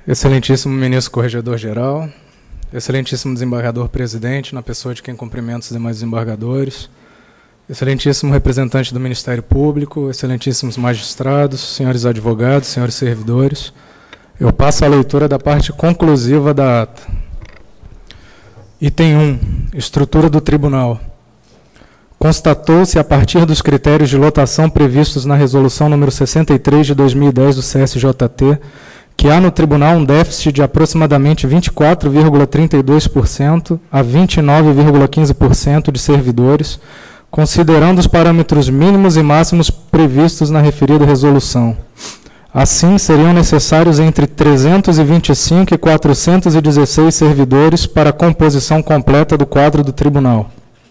Excelentíssimo ministro corregedor-geral, excelentíssimo desembargador-presidente, na pessoa de quem cumprimento os demais desembargadores, excelentíssimo representante do Ministério Público, excelentíssimos magistrados, senhores advogados, senhores servidores, eu passo a leitura da parte conclusiva da ata. Item 1. Estrutura do Tribunal. Constatou-se, a partir dos critérios de lotação previstos na Resolução número 63 de 2010 do CSJT, que há no Tribunal um déficit de aproximadamente 24,32% a 29,15% de servidores, considerando os parâmetros mínimos e máximos previstos na referida resolução. Assim, seriam necessários entre 325 e 416 servidores para a composição completa do quadro do Tribunal.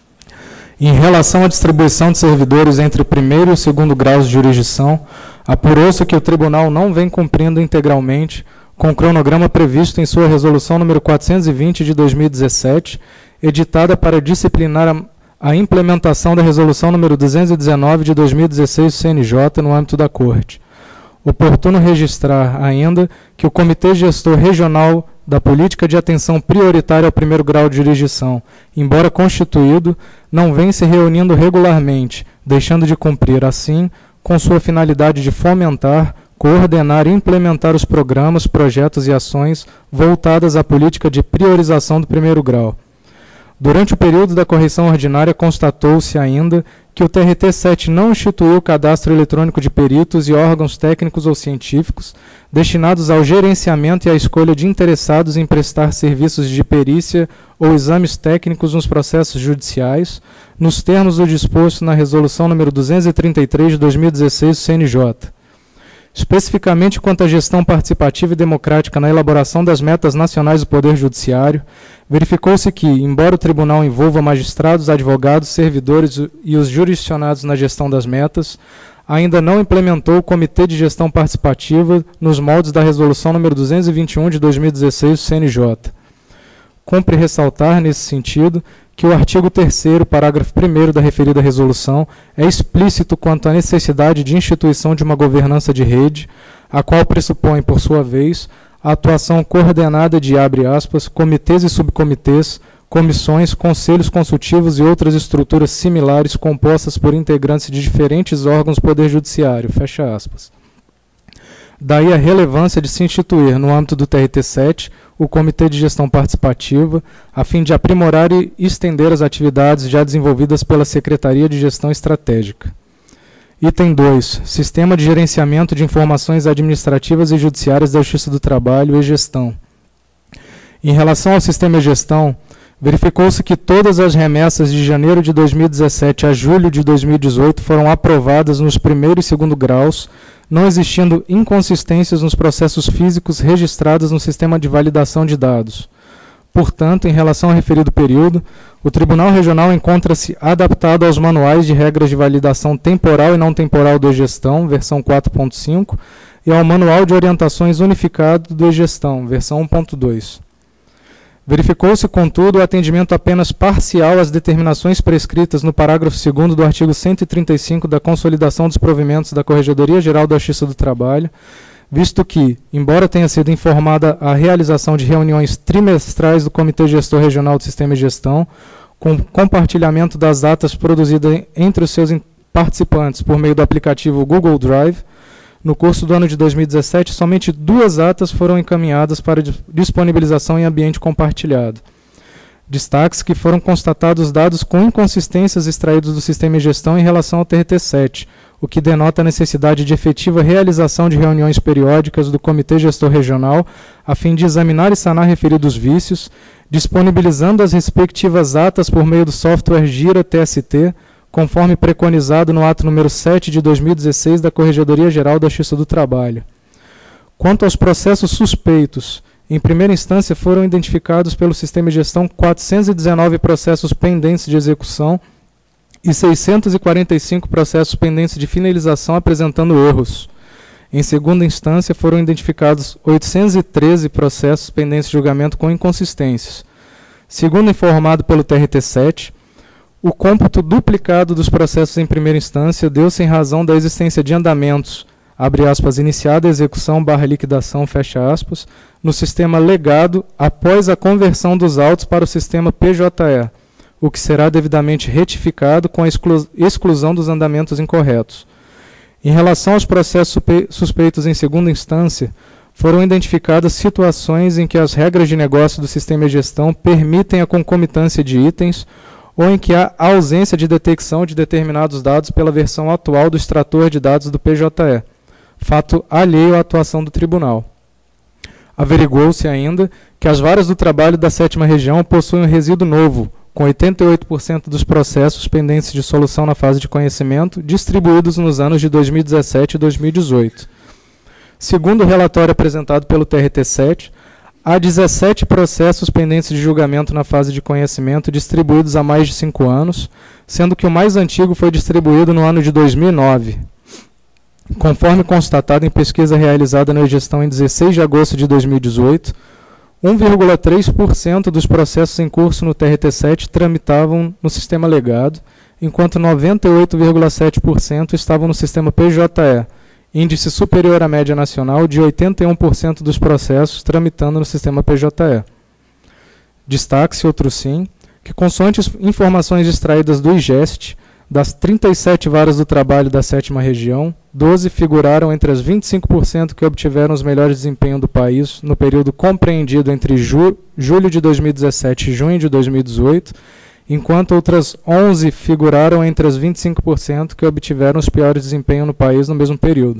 Em relação à distribuição de servidores entre o primeiro e o segundo graus de jurisdição, apurou-se que o Tribunal não vem cumprindo integralmente com o cronograma previsto em sua Resolução número 420 de 2017, editada para disciplinar a implementação da Resolução número 219 de 2016 do CNJ no âmbito da Corte. Oportuno registrar ainda que o Comitê Gestor Regional da Política de Atenção Prioritária ao Primeiro Grau de Jurisdição, embora constituído, não vem se reunindo regularmente, deixando de cumprir, assim, com sua finalidade de fomentar, coordenar e implementar os programas, projetos e ações voltadas à política de priorização do primeiro grau. Durante o período da correição ordinária, constatou-se ainda que o TRT-7 não instituiu o cadastro eletrônico de peritos e órgãos técnicos ou científicos destinados ao gerenciamento e à escolha de interessados em prestar serviços de perícia ou exames técnicos nos processos judiciais, nos termos do disposto na Resolução número 233 de 2016 do CNJ. Especificamente quanto à gestão participativa e democrática na elaboração das metas nacionais do Poder Judiciário, verificou-se que, embora o Tribunal envolva magistrados, advogados, servidores e os jurisdicionados na gestão das metas, ainda não implementou o Comitê de Gestão Participativa nos moldes da Resolução número 221 de 2016 do CNJ. Cumpre ressaltar, nesse sentido, que o artigo 3º, parágrafo 1º da referida resolução é explícito quanto à necessidade de instituição de uma governança de rede, a qual pressupõe, por sua vez, a atuação coordenada de, abre aspas, comitês e subcomitês, comissões, conselhos consultivos e outras estruturas similares compostas por integrantes de diferentes órgãos do Poder Judiciário, fecha aspas. Daí a relevância de se instituir, no âmbito do TRT-7, o Comitê de Gestão Participativa, a fim de aprimorar e estender as atividades já desenvolvidas pela Secretaria de Gestão Estratégica. Item 2. Sistema de Gerenciamento de Informações Administrativas e Judiciárias da Justiça do Trabalho e Gestão. Em relação ao Sistema de Gestão, verificou-se que todas as remessas de janeiro de 2017 a julho de 2018 foram aprovadas nos primeiro e segundo graus, não existindo inconsistências nos processos físicos registrados no sistema de validação de dados. Portanto, em relação ao referido período, o Tribunal Regional encontra-se adaptado aos manuais de regras de validação temporal e não temporal do E-Gestão, versão 4.5, e ao Manual de Orientações Unificado do E-Gestão, versão 1.2. Verificou-se, contudo, o atendimento apenas parcial às determinações prescritas no parágrafo 2º do artigo 135 da Consolidação dos Provimentos da Corregedoria Geral da Justiça do Trabalho, visto que, embora tenha sido informada a realização de reuniões trimestrais do Comitê Gestor Regional do Sistema de Gestão, com compartilhamento das atas produzidas entre os seus participantes por meio do aplicativo Google Drive, no curso do ano de 2017, somente 2 atas foram encaminhadas para disponibilização em ambiente compartilhado. Destaque-se que foram constatados dados com inconsistências extraídos do sistema de gestão em relação ao TRT-7, o que denota a necessidade de efetiva realização de reuniões periódicas do Comitê Gestor Regional, a fim de examinar e sanar referidos vícios, disponibilizando as respectivas atas por meio do software Gira TST, conforme preconizado no ato número 7 de 2016 da Corregedoria Geral da Justiça do Trabalho. Quanto aos processos suspeitos, em primeira instância foram identificados pelo sistema de gestão 419 processos pendentes de execução e 645 processos pendentes de finalização apresentando erros. Em segunda instância foram identificados 813 processos pendentes de julgamento com inconsistências. Segundo informado pelo TRT-7, o cômputo duplicado dos processos em primeira instância deu-se em razão da existência de andamentos, abre aspas, iniciada a execução / liquidação, fecha aspas, no sistema legado após a conversão dos autos para o sistema PJE, o que será devidamente retificado com a exclusão dos andamentos incorretos. Em relação aos processos suspeitos em segunda instância, foram identificadas situações em que as regras de negócio do sistema de gestão permitem a concomitância de itens ou em que há ausência de detecção de determinados dados pela versão atual do extrator de dados do PJE, fato alheio à atuação do tribunal. Averigou-se ainda que as varas do trabalho da 7ª Região possuem um resíduo novo, com 88% dos processos pendentes de solução na fase de conhecimento, distribuídos nos anos de 2017 e 2018. Segundo o relatório apresentado pelo TRT-7, há 17 processos pendentes de julgamento na fase de conhecimento distribuídos há mais de 5 anos, sendo que o mais antigo foi distribuído no ano de 2009. Conforme constatado em pesquisa realizada na gestão em 16 de agosto de 2018, 1,3% dos processos em curso no TRT-7 tramitavam no sistema legado, enquanto 98,7% estavam no sistema PJE, índice superior à média nacional de 81% dos processos tramitando no sistema PJE. Destaque-se, outro sim, que consoante informações extraídas do IGEST, das 37 varas do trabalho da 7ª Região, 12 figuraram entre as 25% que obtiveram os melhores desempenhos do país no período compreendido entre julho de 2017 e junho de 2018, enquanto outras 11 figuraram entre as 25% que obtiveram os piores desempenhos no país no mesmo período.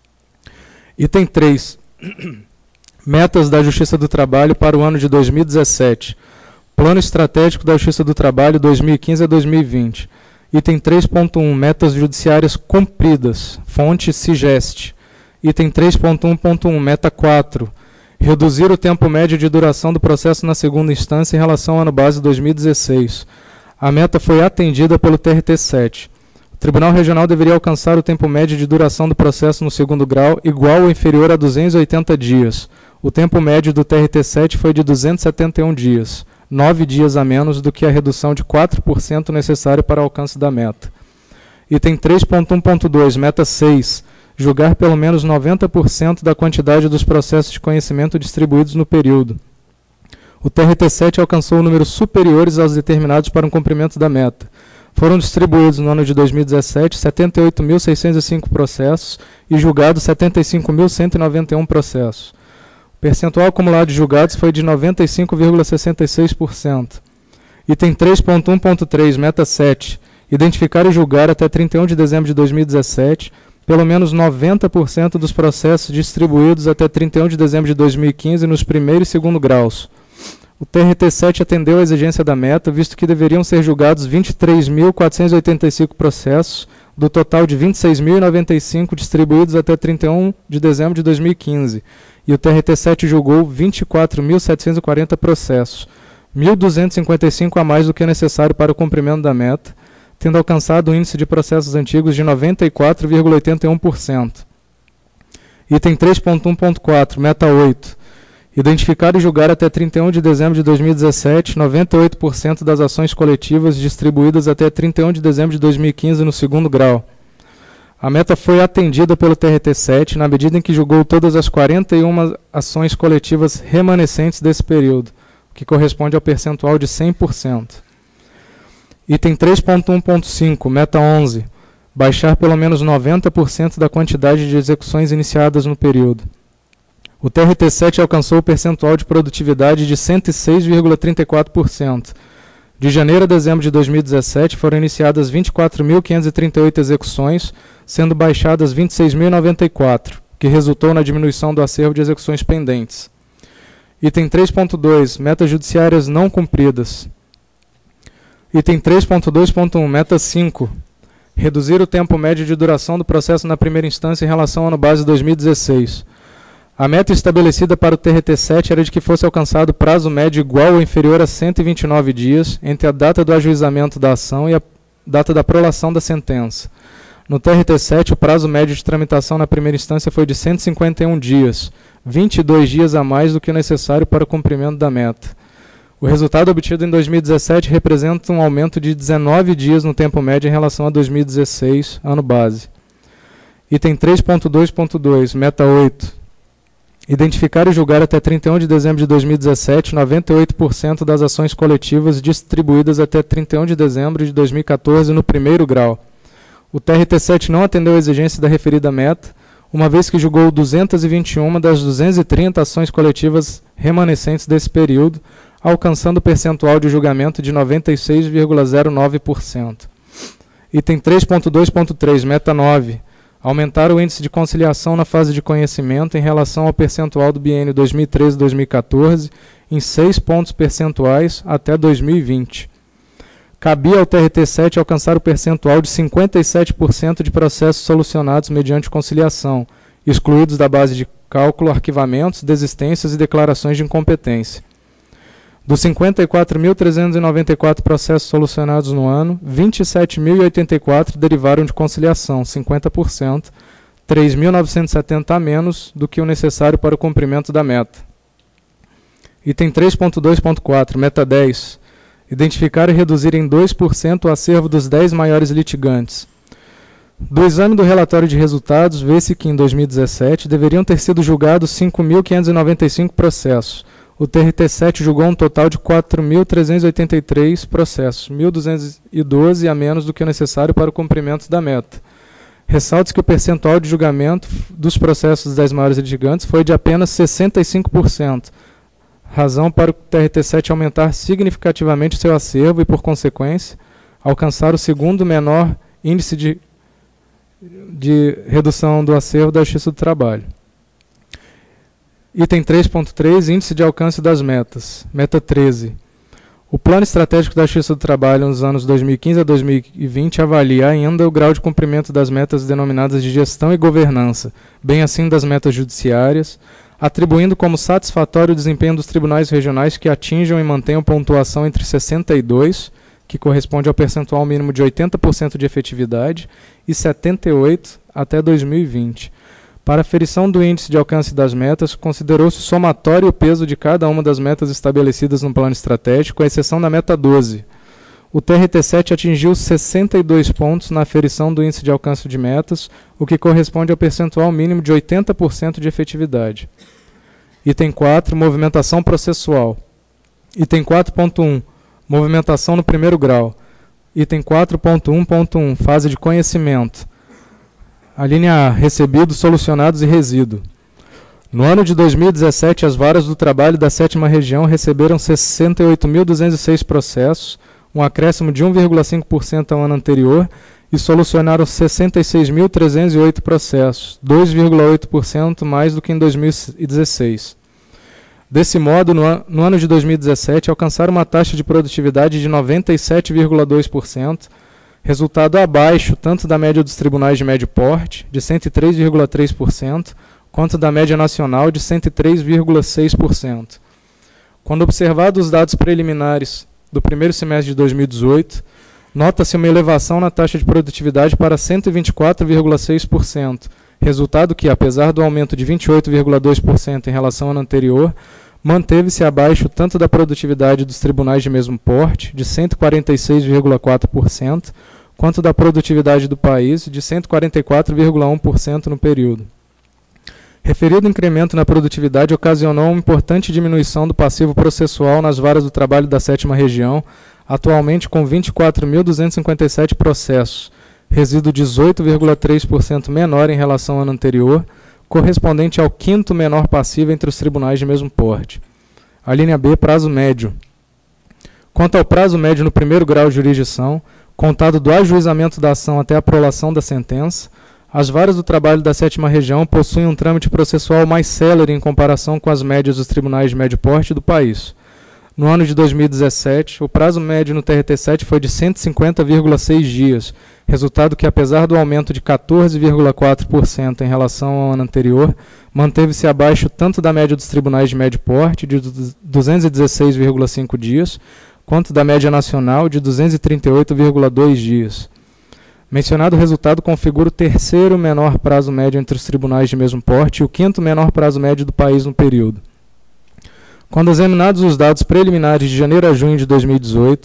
Item 3. Metas da Justiça do Trabalho para o ano de 2017. Plano Estratégico da Justiça do Trabalho 2015 a 2020. Item 3.1. Metas judiciárias cumpridas. Fonte CIGEST. Item 3.1.1. Meta 4. Reduzir o tempo médio de duração do processo na segunda instância em relação ao ano base 2016. A meta foi atendida pelo TRT-7. O Tribunal Regional deveria alcançar o tempo médio de duração do processo no segundo grau igual ou inferior a 280 dias. O tempo médio do TRT-7 foi de 271 dias, 9 dias a menos do que a redução de 4% necessária para o alcance da meta. Item 3.1.2, meta 6. Julgar pelo menos 90% da quantidade dos processos de conhecimento distribuídos no período. O TRT-7 alcançou números superiores aos determinados para o cumprimento da meta. Foram distribuídos no ano de 2017 78.605 processos e julgados 75.191 processos. O percentual acumulado de julgados foi de 95,66%. Item 3.1.3, meta 7. Identificar e julgar até 31 de dezembro de 2017 pelo menos 90% dos processos distribuídos até 31 de dezembro de 2015 nos primeiro e segundo graus. O TRT-7 atendeu à exigência da meta, visto que deveriam ser julgados 23.485 processos, do total de 26.095 distribuídos até 31 de dezembro de 2015, e o TRT-7 julgou 24.740 processos, 1.255 a mais do que é necessário para o cumprimento da meta, tendo alcançado o índice de processos antigos de 94,81%. Item 3.1.4, meta 8. Identificar e julgar até 31 de dezembro de 2017, 98% das ações coletivas distribuídas até 31 de dezembro de 2015 no segundo grau. A meta foi atendida pelo TRT-7 na medida em que julgou todas as 41 ações coletivas remanescentes desse período, o que corresponde ao percentual de 100%. Item 3.1.5, meta 11. Baixar pelo menos 90% da quantidade de execuções iniciadas no período. O TRT-7 alcançou o percentual de produtividade de 106,34%. De janeiro a dezembro de 2017 foram iniciadas 24.538 execuções, sendo baixadas 26.094, que resultou na diminuição do acervo de execuções pendentes. Item 3.2, metas judiciárias não cumpridas. Item 3.2.1, meta 5. Reduzir o tempo médio de duração do processo na primeira instância em relação ao ano base 2016. A meta estabelecida para o TRT-7 era de que fosse alcançado prazo médio igual ou inferior a 129 dias entre a data do ajuizamento da ação e a data da prolação da sentença. No TRT-7, o prazo médio de tramitação na primeira instância foi de 151 dias, 22 dias a mais do que o necessário para o cumprimento da meta. O resultado obtido em 2017 representa um aumento de 19 dias no tempo médio em relação a 2016, ano base. Item 3.2.2, meta 8. Identificar e julgar até 31 de dezembro de 2017 98% das ações coletivas distribuídas até 31 de dezembro de 2014 no primeiro grau. O TRT7 não atendeu à exigência da referida meta, uma vez que julgou 221 das 230 ações coletivas remanescentes desse período, alcançando o percentual de julgamento de 96,09%. Item 3.2.3, meta 9. Aumentar o índice de conciliação na fase de conhecimento em relação ao percentual do biênio 2013-2014 em 6 pontos percentuais até 2020. Cabia ao TRT7 alcançar o percentual de 57% de processos solucionados mediante conciliação, excluídos da base de cálculo arquivamentos, desistências e declarações de incompetência. Dos 54.394 processos solucionados no ano, 27.084 derivaram de conciliação, 50%, 3.970 a menos do que o necessário para o cumprimento da meta. Item 3.2.4, meta 10. Identificar e reduzir em 2% o acervo dos 10 maiores litigantes. Do exame do relatório de resultados, vê-se que em 2017 deveriam ter sido julgados 5.595 processos. O TRT7 julgou um total de 4.383 processos, 1.212 a menos do que o necessário para o cumprimento da meta. Ressalta-se que o percentual de julgamento dos processos dos 10 maiores litigantes foi de apenas 65%, razão para o TRT7 aumentar significativamente seu acervo e, por consequência, alcançar o segundo menor índice de redução do acervo da Justiça do Trabalho. Item 3.3, índice de alcance das metas. Meta 13. O Plano Estratégico da Justiça do Trabalho nos anos 2015 a 2020 avalia ainda o grau de cumprimento das metas denominadas de gestão e governança, bem assim das metas judiciárias, atribuindo como satisfatório o desempenho dos tribunais regionais que atinjam e mantenham pontuação entre 62, que corresponde ao percentual mínimo de 80% de efetividade, e 78 até 2020. Para a aferição do índice de alcance das metas, considerou-se somatório o peso de cada uma das metas estabelecidas no plano estratégico, à exceção da meta 12. O TRT7 atingiu 62 pontos na aferição do índice de alcance de metas, o que corresponde ao percentual mínimo de 80% de efetividade. Item 4, movimentação processual. Item 4.1, movimentação no primeiro grau. Item 4.1.1, fase de conhecimento. A linha A, recebidos, solucionados e resíduo. No ano de 2017, as varas do trabalho da 7ª Região receberam 68.206 processos, um acréscimo de 1,5% ao ano anterior, e solucionaram 66.308 processos, 2,8% mais do que em 2016. Desse modo, no ano de 2017, alcançaram uma taxa de produtividade de 97,2%, resultado abaixo tanto da média dos tribunais de médio porte, de 103,3%, quanto da média nacional, de 103,6%. Quando observados os dados preliminares do primeiro semestre de 2018, nota-se uma elevação na taxa de produtividade para 124,6%, resultado que, apesar do aumento de 28,2% em relação ao ano anterior, manteve-se abaixo tanto da produtividade dos tribunais de mesmo porte, de 146,4%, quanto da produtividade do país, de 144,1% no período. Referido incremento na produtividade ocasionou uma importante diminuição do passivo processual nas varas do trabalho da 7ª Região, atualmente com 24.257 processos, resíduo 18,3% menor em relação ao ano anterior, correspondente ao quinto menor passivo entre os tribunais de mesmo porte. A linha B, prazo médio. Quanto ao prazo médio no primeiro grau de jurisdição, contado do ajuizamento da ação até a prolação da sentença, as varas do trabalho da 7ª Região possuem um trâmite processual mais célere em comparação com as médias dos tribunais de médio porte do país. No ano de 2017, o prazo médio no TRT7 foi de 150,6 dias, resultado que, apesar do aumento de 14,4% em relação ao ano anterior, manteve-se abaixo tanto da média dos tribunais de médio porte, de 216,5 dias, quanto da média nacional, de 238,2 dias. Mencionado resultado configura o terceiro menor prazo médio entre os tribunais de mesmo porte e o quinto menor prazo médio do país no período. Quando examinados os dados preliminares de janeiro a junho de 2018,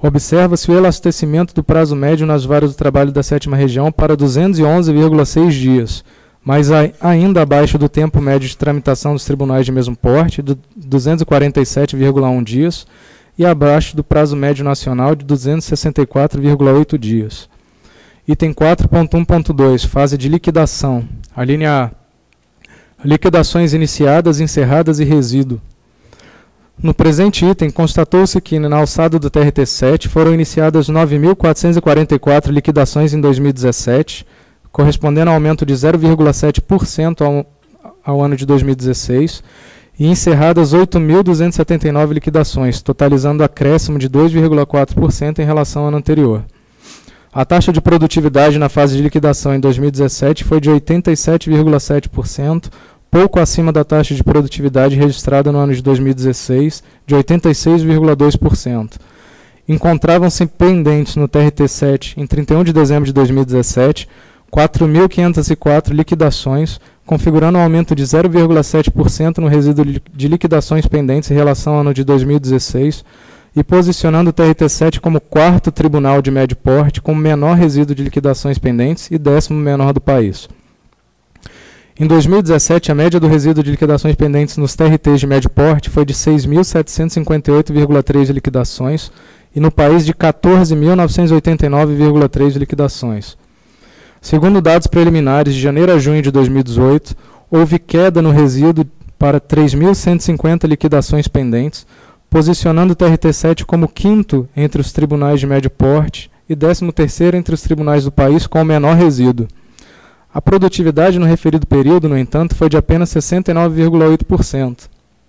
Observa-se o elastecimento do prazo médio nas varas do trabalho da 7ª Região para 211,6 dias, mas ainda abaixo do tempo médio de tramitação dos tribunais de mesmo porte, de 247,1 dias, e abaixo do prazo médio nacional de 264,8 dias. Item 4.1.2, fase de liquidação. A linha A. Liquidações iniciadas, encerradas e resíduo. No presente item, constatou-se que, na alçada do TRT-7, foram iniciadas 9.444 liquidações em 2017, correspondendo a aumento de 0,7% ao ano de 2016, e encerradas 8.279 liquidações, totalizando acréscimo de 2,4% em relação ao ano anterior. A taxa de produtividade na fase de liquidação em 2017 foi de 87,7%, pouco acima da taxa de produtividade registrada no ano de 2016, de 86,2%. Encontravam-se pendentes no TRT-7, em 31 de dezembro de 2017, 4.504 liquidações, configurando um aumento de 0,7% no resíduo de liquidações pendentes em relação ao ano de 2016, e posicionando o TRT-7 como 4º tribunal de médio porte com o menor resíduo de liquidações pendentes e 10º menor do país. Em 2017, a média do resíduo de liquidações pendentes nos TRTs de médio porte foi de 6.758,3 liquidações e no país de 14.989,3 liquidações. Segundo dados preliminares de janeiro a junho de 2018, houve queda no resíduo para 3.150 liquidações pendentes, posicionando o TRT-7 como 5º entre os tribunais de médio porte e 13º entre os tribunais do país com o menor resíduo. A produtividade no referido período, no entanto, foi de apenas 69,8%.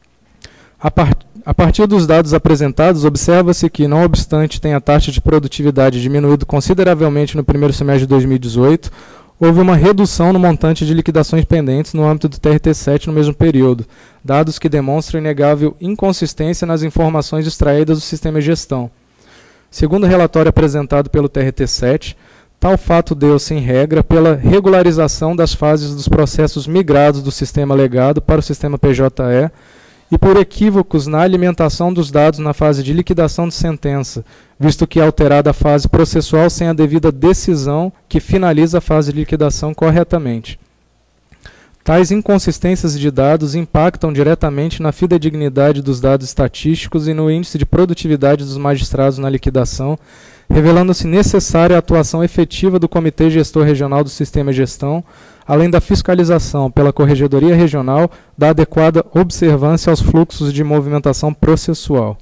A partir dos dados apresentados, observa-se que, não obstante tenha a taxa de produtividade diminuído consideravelmente no primeiro semestre de 2018, houve uma redução no montante de liquidações pendentes no âmbito do TRT-7 no mesmo período, dados que demonstram inegável inconsistência nas informações extraídas do sistema de gestão. Segundo o relatório apresentado pelo TRT-7, tal fato deu-se, em regra, pela regularização das fases dos processos migrados do sistema legado para o sistema PJE e por equívocos na alimentação dos dados na fase de liquidação de sentença, visto que é alterada a fase processual sem a devida decisão que finaliza a fase de liquidação corretamente. Tais inconsistências de dados impactam diretamente na fidedignidade dos dados estatísticos e no índice de produtividade dos magistrados na liquidação, revelando-se necessária a atuação efetiva do Comitê Gestor Regional do Sistema de Gestão, além da fiscalização pela Corregedoria Regional da adequada observância aos fluxos de movimentação processual.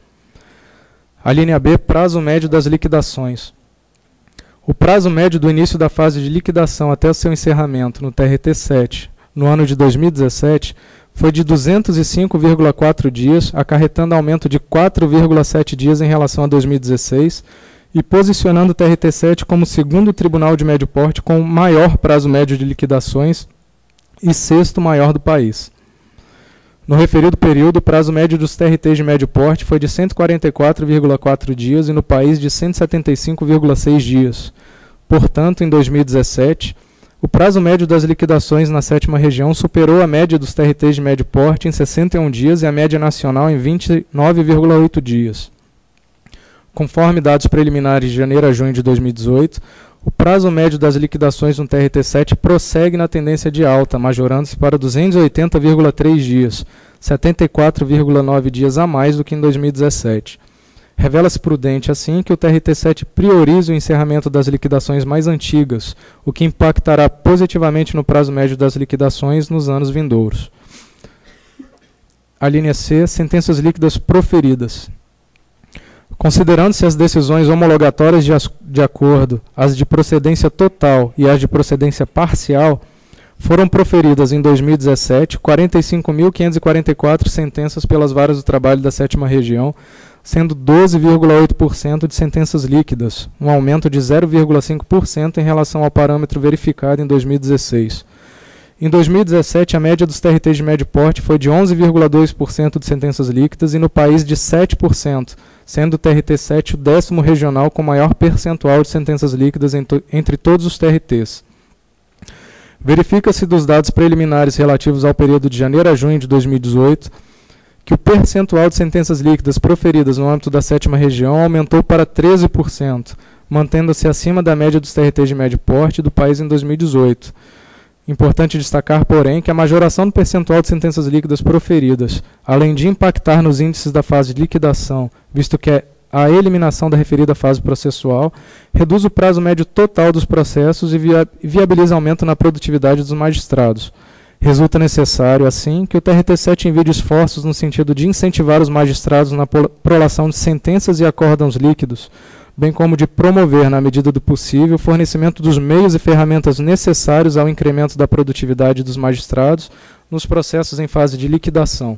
A linha B, prazo médio das liquidações. O prazo médio do início da fase de liquidação até o seu encerramento no TRT-7, no ano de 2017, foi de 205,4 dias, acarretando aumento de 4,7 dias em relação a 2016, e posicionando o TRT-7 como 2º tribunal de médio porte com o maior prazo médio de liquidações e 6º maior do país. No referido período, o prazo médio dos TRTs de médio porte foi de 144,4 dias e no país de 175,6 dias. Portanto, em 2017, o prazo médio das liquidações na 7ª Região superou a média dos TRTs de médio porte em 61 dias e a média nacional em 29,8 dias. Conforme dados preliminares de janeiro a junho de 2018, o prazo médio das liquidações no TRT-7 prossegue na tendência de alta, majorando-se para 280,3 dias, 74,9 dias a mais do que em 2017. Revela-se prudente, assim, que o TRT-7 priorize o encerramento das liquidações mais antigas, o que impactará positivamente no prazo médio das liquidações nos anos vindouros. A linha C, sentenças líquidas proferidas. Considerando-se as decisões homologatórias de acordo, as de procedência total e as de procedência parcial, foram proferidas em 2017 45.544 sentenças pelas varas do trabalho da 7ª Região, sendo 12,8% de sentenças líquidas, um aumento de 0,5% em relação ao parâmetro verificado em 2016. Em 2017, a média dos TRTs de médio porte foi de 11,2% de sentenças líquidas e no país de 7%, sendo o TRT-7 o 10º regional com maior percentual de sentenças líquidas entre todos os TRTs. Verifica-se dos dados preliminares relativos ao período de janeiro a junho de 2018 que o percentual de sentenças líquidas proferidas no âmbito da 7ª região aumentou para 13%, mantendo-se acima da média dos TRTs de médio porte do país em 2018. Importante destacar, porém, que a majoração do percentual de sentenças líquidas proferidas, além de impactar nos índices da fase de liquidação, visto que a eliminação da referida fase processual reduz o prazo médio total dos processos e viabiliza aumento na produtividade dos magistrados. Resulta necessário, assim, que o TRT-7 envie esforços no sentido de incentivar os magistrados na prolação de sentenças e acórdãos líquidos, bem como de promover, na medida do possível, o fornecimento dos meios e ferramentas necessários ao incremento da produtividade dos magistrados nos processos em fase de liquidação.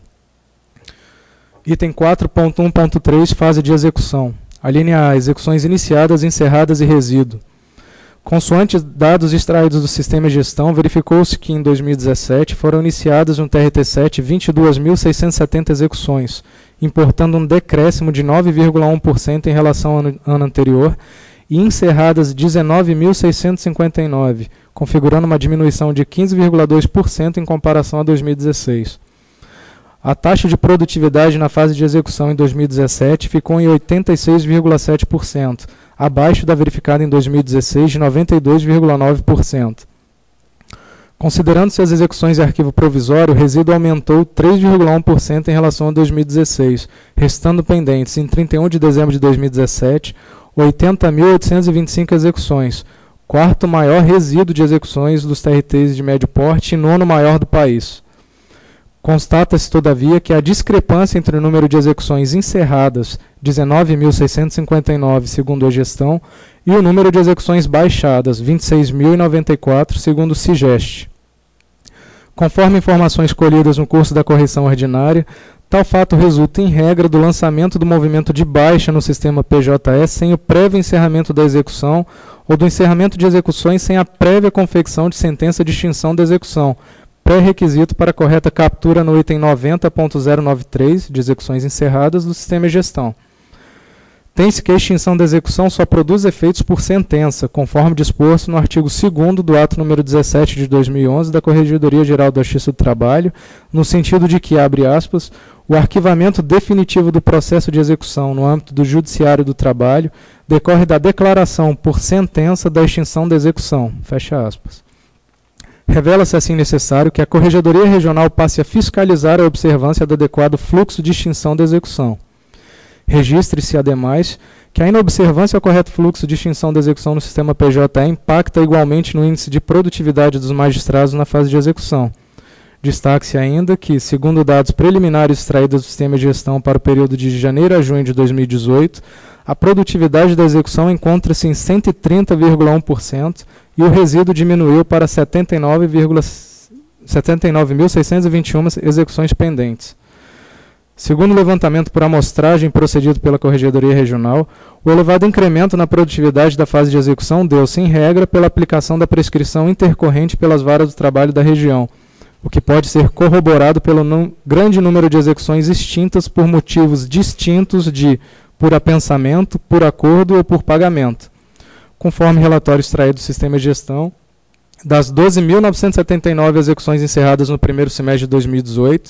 Item 4.1.3, fase de execução. A linha A, execuções iniciadas, encerradas e resíduo. Consoante dados extraídos do sistema de gestão, verificou-se que em 2017 foram iniciadas no TRT-7 22.670 execuções, importando um decréscimo de 9,1% em relação ao ano anterior, e encerradas 19.659, configurando uma diminuição de 15,2% em comparação a 2016. A taxa de produtividade na fase de execução em 2017 ficou em 86,7%, abaixo da verificada em 2016 de 92,9%. Considerando-se as execuções em arquivo provisório, o resíduo aumentou 3,1% em relação a 2016, restando pendentes, em 31 de dezembro de 2017, 80.825 execuções, quarto maior resíduo de execuções dos TRTs de médio porte e nono maior do país. Constata-se, todavia, que a discrepância entre o número de execuções encerradas, 19.659, segundo a gestão, e o número de execuções baixadas, 26.094, segundo o CIGEST. Conforme informações colhidas no curso da correição ordinária, tal fato resulta, em regra, do lançamento do movimento de baixa no sistema PJE sem o prévio encerramento da execução ou do encerramento de execuções sem a prévia confecção de sentença de extinção da execução, pré-requisito para a correta captura no item 90.093, de execuções encerradas, do sistema de gestão. Tem-se que a extinção da execução só produz efeitos por sentença, conforme disposto no artigo 2º do ato número 17 de 2011 da Corregedoria Geral da Justiça do Trabalho, no sentido de que, abre aspas, o arquivamento definitivo do processo de execução no âmbito do Judiciário do Trabalho decorre da declaração por sentença da extinção da execução, fecha aspas. Revela-se assim necessário que a Corregedoria Regional passe a fiscalizar a observância do adequado fluxo de extinção da execução. Registre-se, ademais, que a inobservância ao correto fluxo de extinção da execução no sistema PJE impacta igualmente no índice de produtividade dos magistrados na fase de execução. Destaque-se ainda que, segundo dados preliminares extraídos do sistema de gestão para o período de janeiro a junho de 2018, a produtividade da execução encontra-se em 130,1% e o resíduo diminuiu para 79.621 execuções pendentes. Segundo o levantamento por amostragem procedido pela Corregedoria Regional, o elevado incremento na produtividade da fase de execução deu-se, em regra, pela aplicação da prescrição intercorrente pelas varas do trabalho da região, o que pode ser corroborado pelo grande número de execuções extintas por motivos distintos de por apensamento, por acordo ou por pagamento. Conforme relatório extraído do sistema de gestão, das 12.979 execuções encerradas no primeiro semestre de 2018,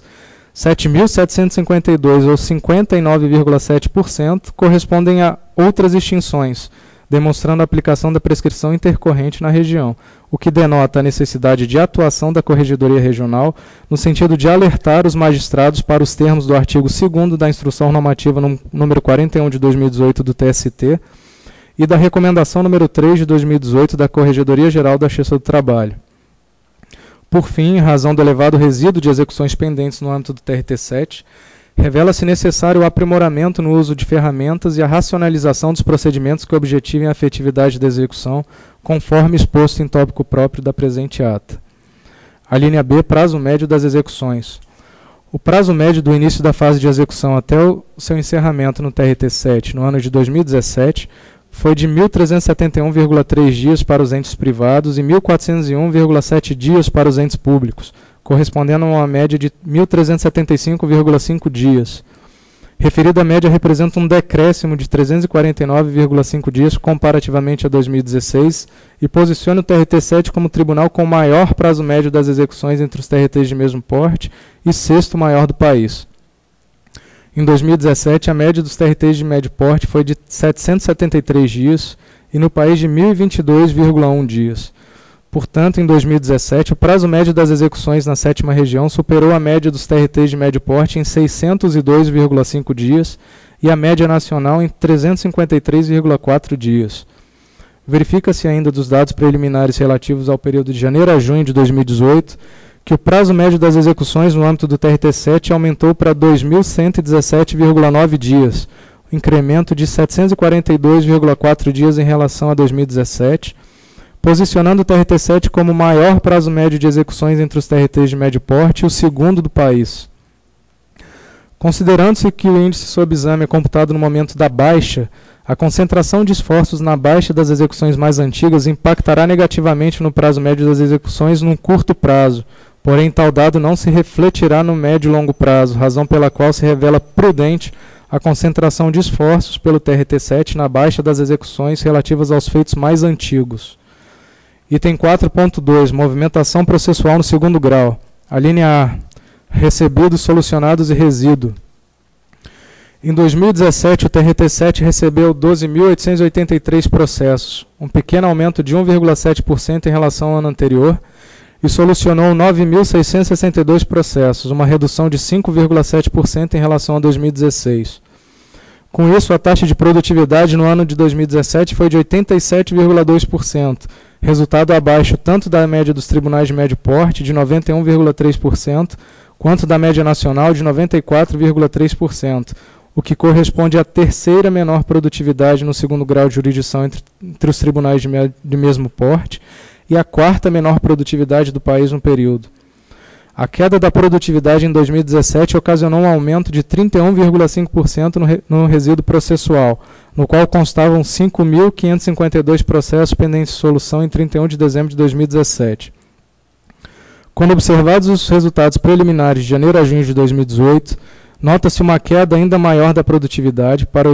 7.752, ou 59,7%, correspondem a outras extinções, demonstrando a aplicação da prescrição intercorrente na região, o que denota a necessidade de atuação da Corregedoria Regional no sentido de alertar os magistrados para os termos do artigo 2º da Instrução Normativa número 41 de 2018 do TST e da Recomendação número 3 de 2018 da Corregedoria Geral da Justiça do Trabalho. Por fim, em razão do elevado resíduo de execuções pendentes no âmbito do TRT-7, revela-se necessário o aprimoramento no uso de ferramentas e a racionalização dos procedimentos que objetivem a efetividade da execução, conforme exposto em tópico próprio da presente ata. A linha B, prazo médio das execuções. O prazo médio do início da fase de execução até o seu encerramento no TRT-7, no ano de 2017, foi de 1.371,3 dias para os entes privados e 1.401,7 dias para os entes públicos, correspondendo a uma média de 1.375,5 dias. Referida média representa um decréscimo de 349,5 dias comparativamente a 2016 e posiciona o TRT-7 como o tribunal com o maior prazo médio das execuções entre os TRTs de mesmo porte e sexto maior do país. Em 2017, a média dos TRTs de médio porte foi de 773 dias e no país de 1.022,1 dias. Portanto, em 2017, o prazo médio das execuções na 7ª região superou a média dos TRTs de médio porte em 602,5 dias e a média nacional em 353,4 dias. Verifica-se ainda dos dados preliminares relativos ao período de janeiro a junho de 2018 que o prazo médio das execuções no âmbito do TRT7 aumentou para 2.117,9 dias, um incremento de 742,4 dias em relação a 2017, posicionando o TRT7 como o maior prazo médio de execuções entre os TRTs de médio porte e o segundo do país. Considerando-se que o índice sob exame é computado no momento da baixa, a concentração de esforços na baixa das execuções mais antigas impactará negativamente no prazo médio das execuções num curto prazo, porém tal dado não se refletirá no médio e longo prazo, razão pela qual se revela prudente a concentração de esforços pelo TRT7 na baixa das execuções relativas aos feitos mais antigos. Item 4.2, movimentação processual no segundo grau. A linha A, recebidos, solucionados e resíduo. Em 2017, o TRT7 recebeu 12.883 processos, um pequeno aumento de 1,7% em relação ao ano anterior, e solucionou 9.662 processos, uma redução de 5,7% em relação a 2016. Com isso, a taxa de produtividade no ano de 2017 foi de 87,2%, resultado abaixo tanto da média dos tribunais de médio porte, de 91,3%, quanto da média nacional, de 94,3%, o que corresponde à terceira menor produtividade no segundo grau de jurisdição entre os tribunais de mesmo porte e a quarta menor produtividade do país no período. A queda da produtividade em 2017 ocasionou um aumento de 31,5% no resíduo processual, no qual constavam 5.552 processos pendentes de solução em 31 de dezembro de 2017. Quando observados os resultados preliminares de janeiro a junho de 2018, nota-se uma queda ainda maior da produtividade para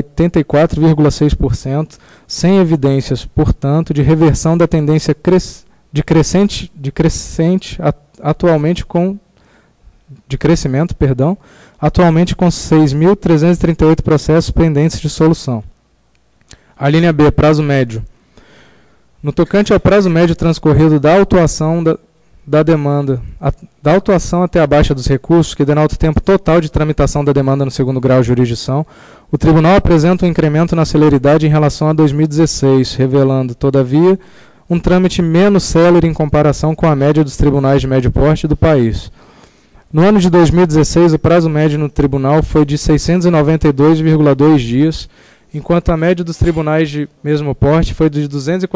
84,6%, sem evidências, portanto, de reversão da tendência crescimento, atualmente com 6.338 processos pendentes de solução. A linha B, prazo médio. No tocante ao prazo médio transcorrido da autuação da demanda, da autuação até a baixa dos recursos, que denota o tempo total de tramitação da demanda no segundo grau de jurisdição, o tribunal apresenta um incremento na celeridade em relação a 2016, revelando, todavia, um trâmite menos célere em comparação com a média dos tribunais de médio porte do país. No ano de 2016, o prazo médio no tribunal foi de 692,2 dias, enquanto a média dos tribunais de mesmo porte foi de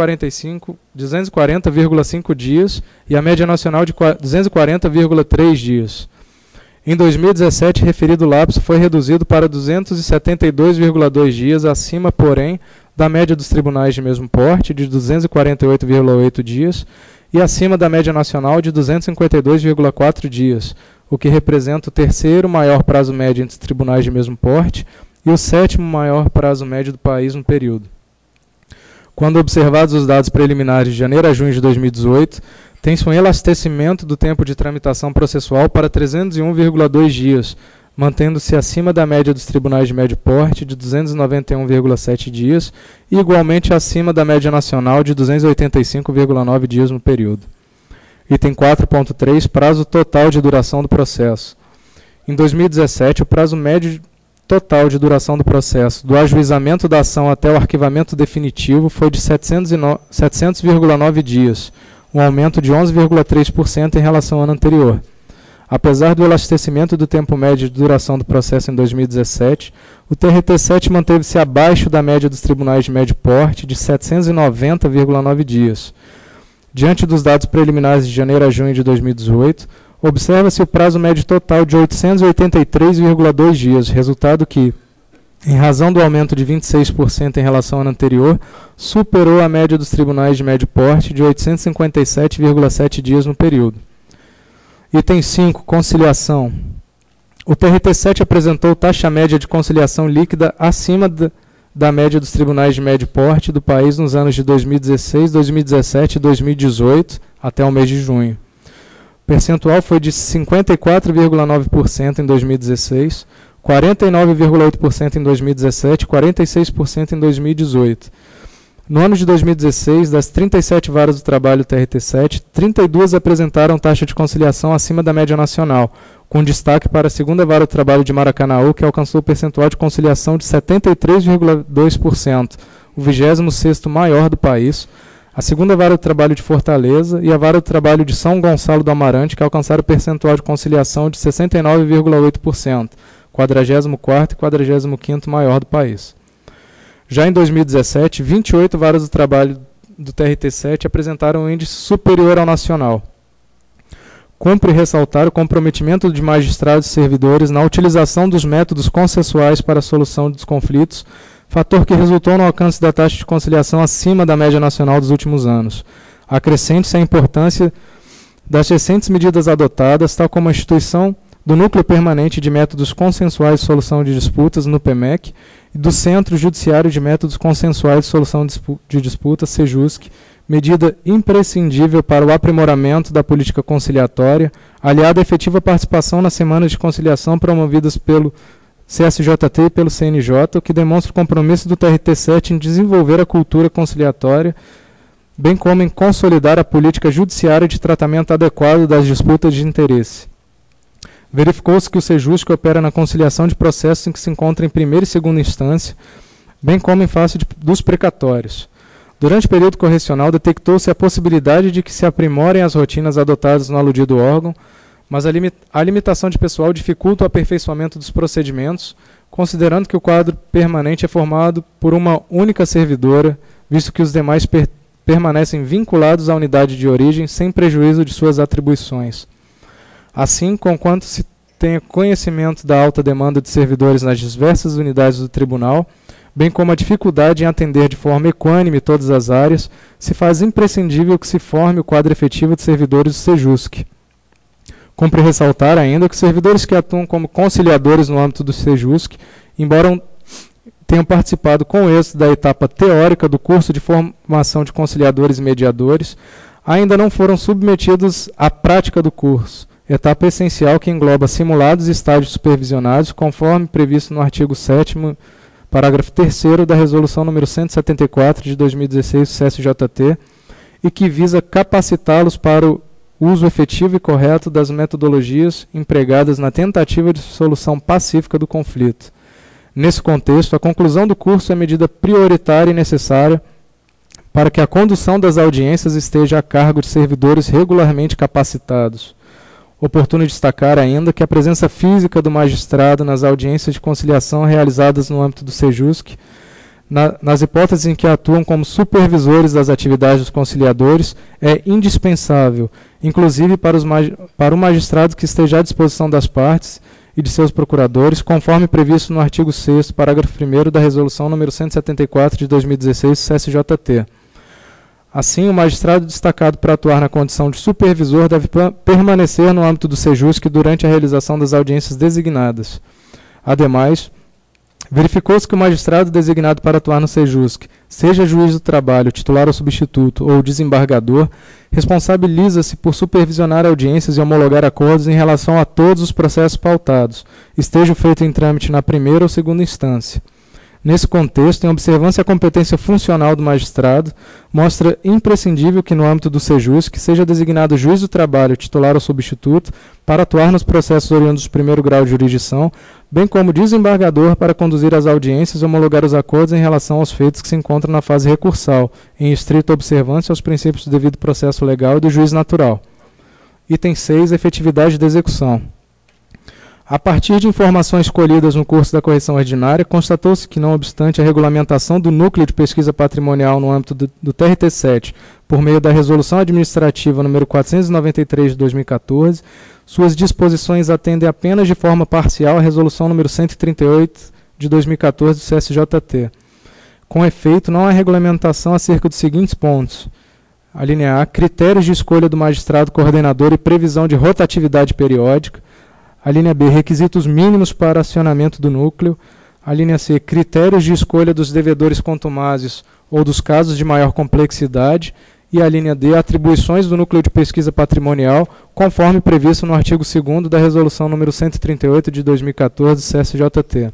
240,5 dias e a média nacional de 240,3 dias. Em 2017, referido lapso foi reduzido para 272,2 dias, acima, porém, da média dos tribunais de mesmo porte, de 248,8 dias, e acima da média nacional de 252,4 dias, o que representa o terceiro maior prazo médio entre os tribunais de mesmo porte e o sétimo maior prazo médio do país no período. Quando observados os dados preliminares de janeiro a junho de 2018, tem-se um elastecimento do tempo de tramitação processual para 301,2 dias, mantendo-se acima da média dos tribunais de médio porte de 291,7 dias e igualmente acima da média nacional de 285,9 dias no período. Item 4.3, prazo total de duração do processo. Em 2017, o prazo médio total de duração do processo, do ajuizamento da ação até o arquivamento definitivo, foi de 700,9 dias, um aumento de 11,3% em relação ao ano anterior. Apesar do elastecimento do tempo médio de duração do processo em 2017, o TRT7 manteve-se abaixo da média dos tribunais de médio porte de 790,9 dias. Diante dos dados preliminares de janeiro a junho de 2018, observa-se o prazo médio total de 883,2 dias, resultado que, em razão do aumento de 26% em relação ao ano anterior, superou a média dos tribunais de médio porte de 857,7 dias no período. Item 5, conciliação. O TRT7 apresentou taxa média de conciliação líquida acima da média dos tribunais de médio porte do país nos anos de 2016, 2017 e 2018, até o mês de junho. O percentual foi de 54,9% em 2016, 49,8% em 2017 e 46% em 2018. No ano de 2016, das 37 varas do trabalho TRT7, 32 apresentaram taxa de conciliação acima da média nacional, com destaque para a segunda vara do trabalho de Maracanaú, que alcançou o percentual de conciliação de 73,2%, o 26º maior do país, a segunda vara do trabalho de Fortaleza e a vara do trabalho de São Gonçalo do Amarante, que alcançaram o percentual de conciliação de 69,8%, 44º e 45º maior do país. Já em 2017, 28 varas do trabalho do TRT7 apresentaram um índice superior ao nacional. Cumpre ressaltar o comprometimento de magistrados e servidores na utilização dos métodos consensuais para a solução dos conflitos, fator que resultou no alcance da taxa de conciliação acima da média nacional dos últimos anos. Acrescente-se a importância das recentes medidas adotadas, tal como a instituição do Núcleo Permanente de Métodos Consensuais de Solução de Disputas, no PEMEC, e do Centro Judiciário de Métodos Consensuais de Solução de Disputas, CEJUSC, medida imprescindível para o aprimoramento da política conciliatória, aliada à efetiva participação nas semanas de conciliação promovidas pelo CSJT e pelo CNJ, o que demonstra o compromisso do TRT7 em desenvolver a cultura conciliatória, bem como em consolidar a política judiciária de tratamento adequado das disputas de interesse. Verificou-se que o CEJUSC opera na conciliação de processos em que se encontra em primeira e segunda instância, bem como em face dos precatórios. Durante o período correcional, detectou-se a possibilidade de que se aprimorem as rotinas adotadas no aludido órgão, mas a limitação de pessoal dificulta o aperfeiçoamento dos procedimentos, considerando que o quadro permanente é formado por uma única servidora, visto que os demais permanecem vinculados à unidade de origem sem prejuízo de suas atribuições. Assim, conquanto se tenha conhecimento da alta demanda de servidores nas diversas unidades do tribunal, bem como a dificuldade em atender de forma equânime todas as áreas, se faz imprescindível que se forme o quadro efetivo de servidores do CEJUSC. Cumpre ressaltar ainda que os servidores que atuam como conciliadores no âmbito do CEJUSC, embora tenham participado com êxito da etapa teórica do curso de formação de conciliadores e mediadores, ainda não foram submetidos à prática do curso, etapa essencial que engloba simulados e estágios supervisionados, conforme previsto no artigo 7º, parágrafo 3º da Resolução nº 174 de 2016 do CSJT, e que visa capacitá-los para o uso efetivo e correto das metodologias empregadas na tentativa de solução pacífica do conflito. Nesse contexto, a conclusão do curso é medida prioritária e necessária para que a condução das audiências esteja a cargo de servidores regularmente capacitados. Oportuno destacar ainda que a presença física do magistrado nas audiências de conciliação realizadas no âmbito do CEJUSC, nas hipóteses em que atuam como supervisores das atividades dos conciliadores, é indispensável, inclusive para o magistrado que esteja à disposição das partes e de seus procuradores, conforme previsto no artigo 6º, parágrafo 1º da Resolução nº 174 de 2016 do CSJT. Assim, o magistrado destacado para atuar na condição de supervisor deve permanecer no âmbito do CEJUSC durante a realização das audiências designadas. Ademais, verificou-se que o magistrado designado para atuar no CEJUSC, seja juiz do trabalho, titular ou substituto, ou desembargador, responsabiliza-se por supervisionar audiências e homologar acordos em relação a todos os processos pautados, esteja feito em trâmite na primeira ou segunda instância. Nesse contexto, em observância à competência funcional do magistrado, mostra imprescindível que no âmbito do CEJUSC seja designado juiz do trabalho, titular ou substituto, para atuar nos processos oriundos do primeiro grau de jurisdição, bem como desembargador para conduzir as audiências e homologar os acordos em relação aos feitos que se encontram na fase recursal, em estrita observância aos princípios do devido processo legal e do juiz natural. Item 6. Efetividade da execução. A partir de informações colhidas no curso da correção ordinária, constatou-se que, não obstante a regulamentação do Núcleo de Pesquisa Patrimonial no âmbito do TRT7, por meio da Resolução Administrativa nº 493 de 2014, suas disposições atendem apenas de forma parcial à Resolução nº 138 de 2014 do CSJT. Com efeito, não há regulamentação acerca dos seguintes pontos. A linha A, critérios de escolha do magistrado coordenador e previsão de rotatividade periódica. A linha B, requisitos mínimos para acionamento do núcleo. A linha C, critérios de escolha dos devedores contumazes ou dos casos de maior complexidade. E a linha D, atribuições do Núcleo de Pesquisa Patrimonial, conforme previsto no artigo 2º da Resolução número 138 de 2014, CSJT.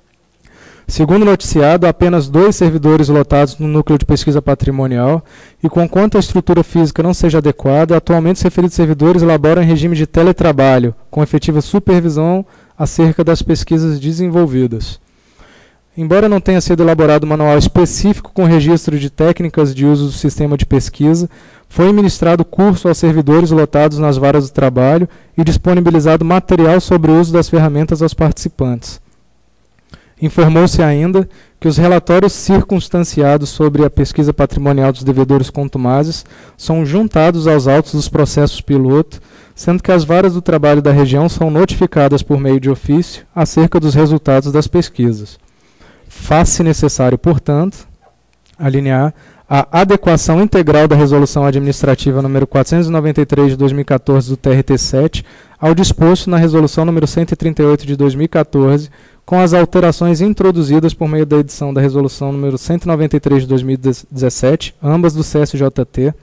Segundo noticiado, há apenas 2 servidores lotados no Núcleo de Pesquisa Patrimonial e, conquanto a estrutura física não seja adequada, atualmente os referidos servidores elaboram em regime de teletrabalho, com efetiva supervisão acerca das pesquisas desenvolvidas. Embora não tenha sido elaborado um manual específico com registro de técnicas de uso do sistema de pesquisa, foi ministrado curso aos servidores lotados nas varas do trabalho e disponibilizado material sobre o uso das ferramentas aos participantes. Informou-se ainda que os relatórios circunstanciados sobre a pesquisa patrimonial dos devedores contumazes são juntados aos autos dos processos piloto, sendo que as varas do trabalho da região são notificadas por meio de ofício acerca dos resultados das pesquisas. Faz-se necessário, portanto, a linha A, a adequação integral da Resolução Administrativa número 493 de 2014 do TRT-7 ao disposto na Resolução número 138 de 2014, com as alterações introduzidas por meio da edição da Resolução número 193 de 2017, ambas do CSJT.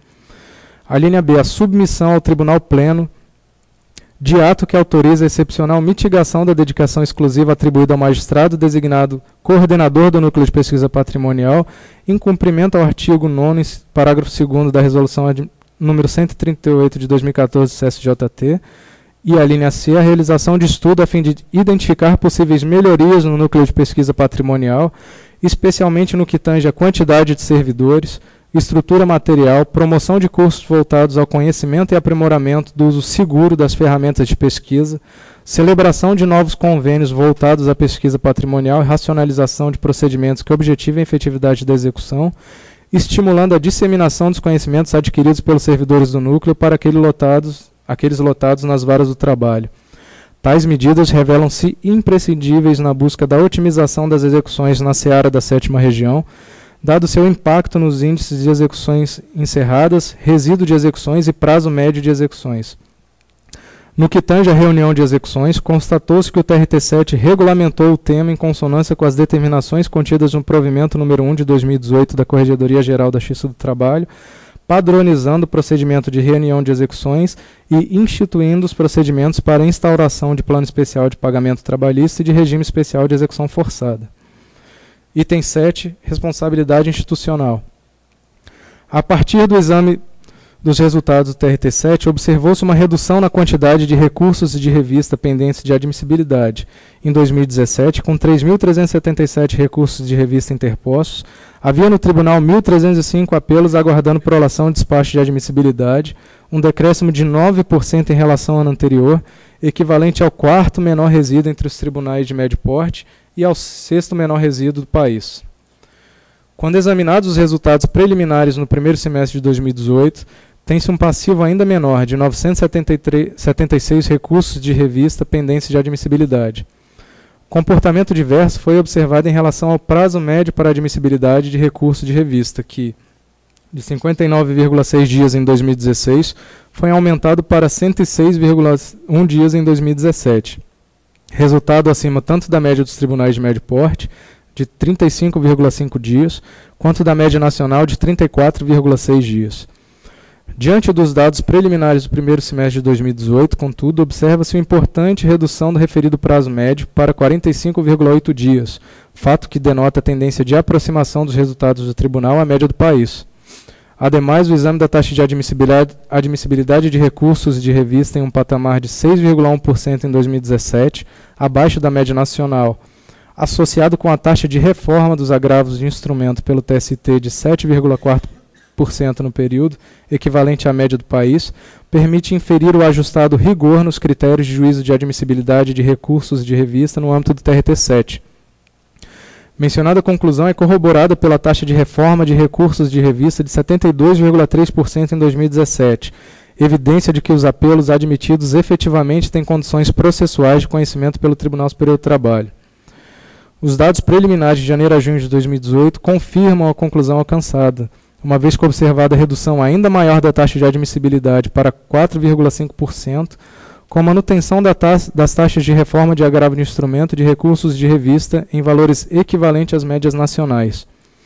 A linha B, a submissão ao Tribunal Pleno de ato que autoriza a excepcional mitigação da dedicação exclusiva atribuída ao magistrado designado coordenador do Núcleo de Pesquisa Patrimonial, em cumprimento ao artigo 9º, parágrafo 2º da Resolução número 138 de 2014 do CSJT, e a linha C, a realização de estudo a fim de identificar possíveis melhorias no Núcleo de Pesquisa Patrimonial, especialmente no que tange a quantidade de servidores, estrutura material, promoção de cursos voltados ao conhecimento e aprimoramento do uso seguro das ferramentas de pesquisa, celebração de novos convênios voltados à pesquisa patrimonial e racionalização de procedimentos que objetivem a efetividade da execução, estimulando a disseminação dos conhecimentos adquiridos pelos servidores do núcleo para aqueles lotados nas varas do trabalho. Tais medidas revelam-se imprescindíveis na busca da otimização das execuções na seara da 7ª região, dado seu impacto nos índices de execuções encerradas, resíduo de execuções e prazo médio de execuções. No que tange à reunião de execuções, constatou-se que o TRT-7 regulamentou o tema em consonância com as determinações contidas no provimento número 1 de 2018 da Corregedoria Geral da Justiça do Trabalho, padronizando o procedimento de reunião de execuções e instituindo os procedimentos para instauração de plano especial de pagamento trabalhista e de regime especial de execução forçada. Item 7, responsabilidade institucional. A partir do exame dos resultados do TRT-7, observou-se uma redução na quantidade de recursos de revista pendentes de admissibilidade. Em 2017, com 3.377 recursos de revista interpostos, havia no tribunal 1.305 apelos aguardando prolação de despacho de admissibilidade, um decréscimo de 9% em relação ao ano anterior, equivalente ao 4º menor resíduo entre os tribunais de médio porte e ao 6º menor resíduo do país. Quando examinados os resultados preliminares no primeiro semestre de 2018, tem-se um passivo ainda menor, de 976 recursos de revista pendentes de admissibilidade. Comportamento diverso foi observado em relação ao prazo médio para admissibilidade de recurso de revista, que, de 59,6 dias em 2016, foi aumentado para 106,1 dias em 2017. Resultado acima tanto da média dos tribunais de médio porte, de 35,5 dias, quanto da média nacional de 34,6 dias. Diante dos dados preliminares do primeiro semestre de 2018, contudo, observa-se uma importante redução do referido prazo médio para 45,8 dias, fato que denota a tendência de aproximação dos resultados do tribunal à média do país. Ademais, o exame da taxa de admissibilidade de recursos de revista em um patamar de 6,1% em 2017, abaixo da média nacional, associado com a taxa de reforma dos agravos de instrumento pelo TST de 7,4% no período, equivalente à média do país, permite inferir o ajustado rigor nos critérios de juízo de admissibilidade de recursos de revista no âmbito do TRT-7. Mencionada conclusão é corroborada pela taxa de reforma de recursos de revista de 72,3% em 2017, evidência de que os apelos admitidos efetivamente têm condições processuais de conhecimento pelo Tribunal Superior do Trabalho. Os dados preliminares de janeiro a junho de 2018 confirmam a conclusão alcançada, uma vez que observada a redução ainda maior da taxa de admissibilidade para 4,5%, com a manutenção das taxas de reforma de agravo de instrumento de recursos de revista em valores equivalentes às médias nacionais.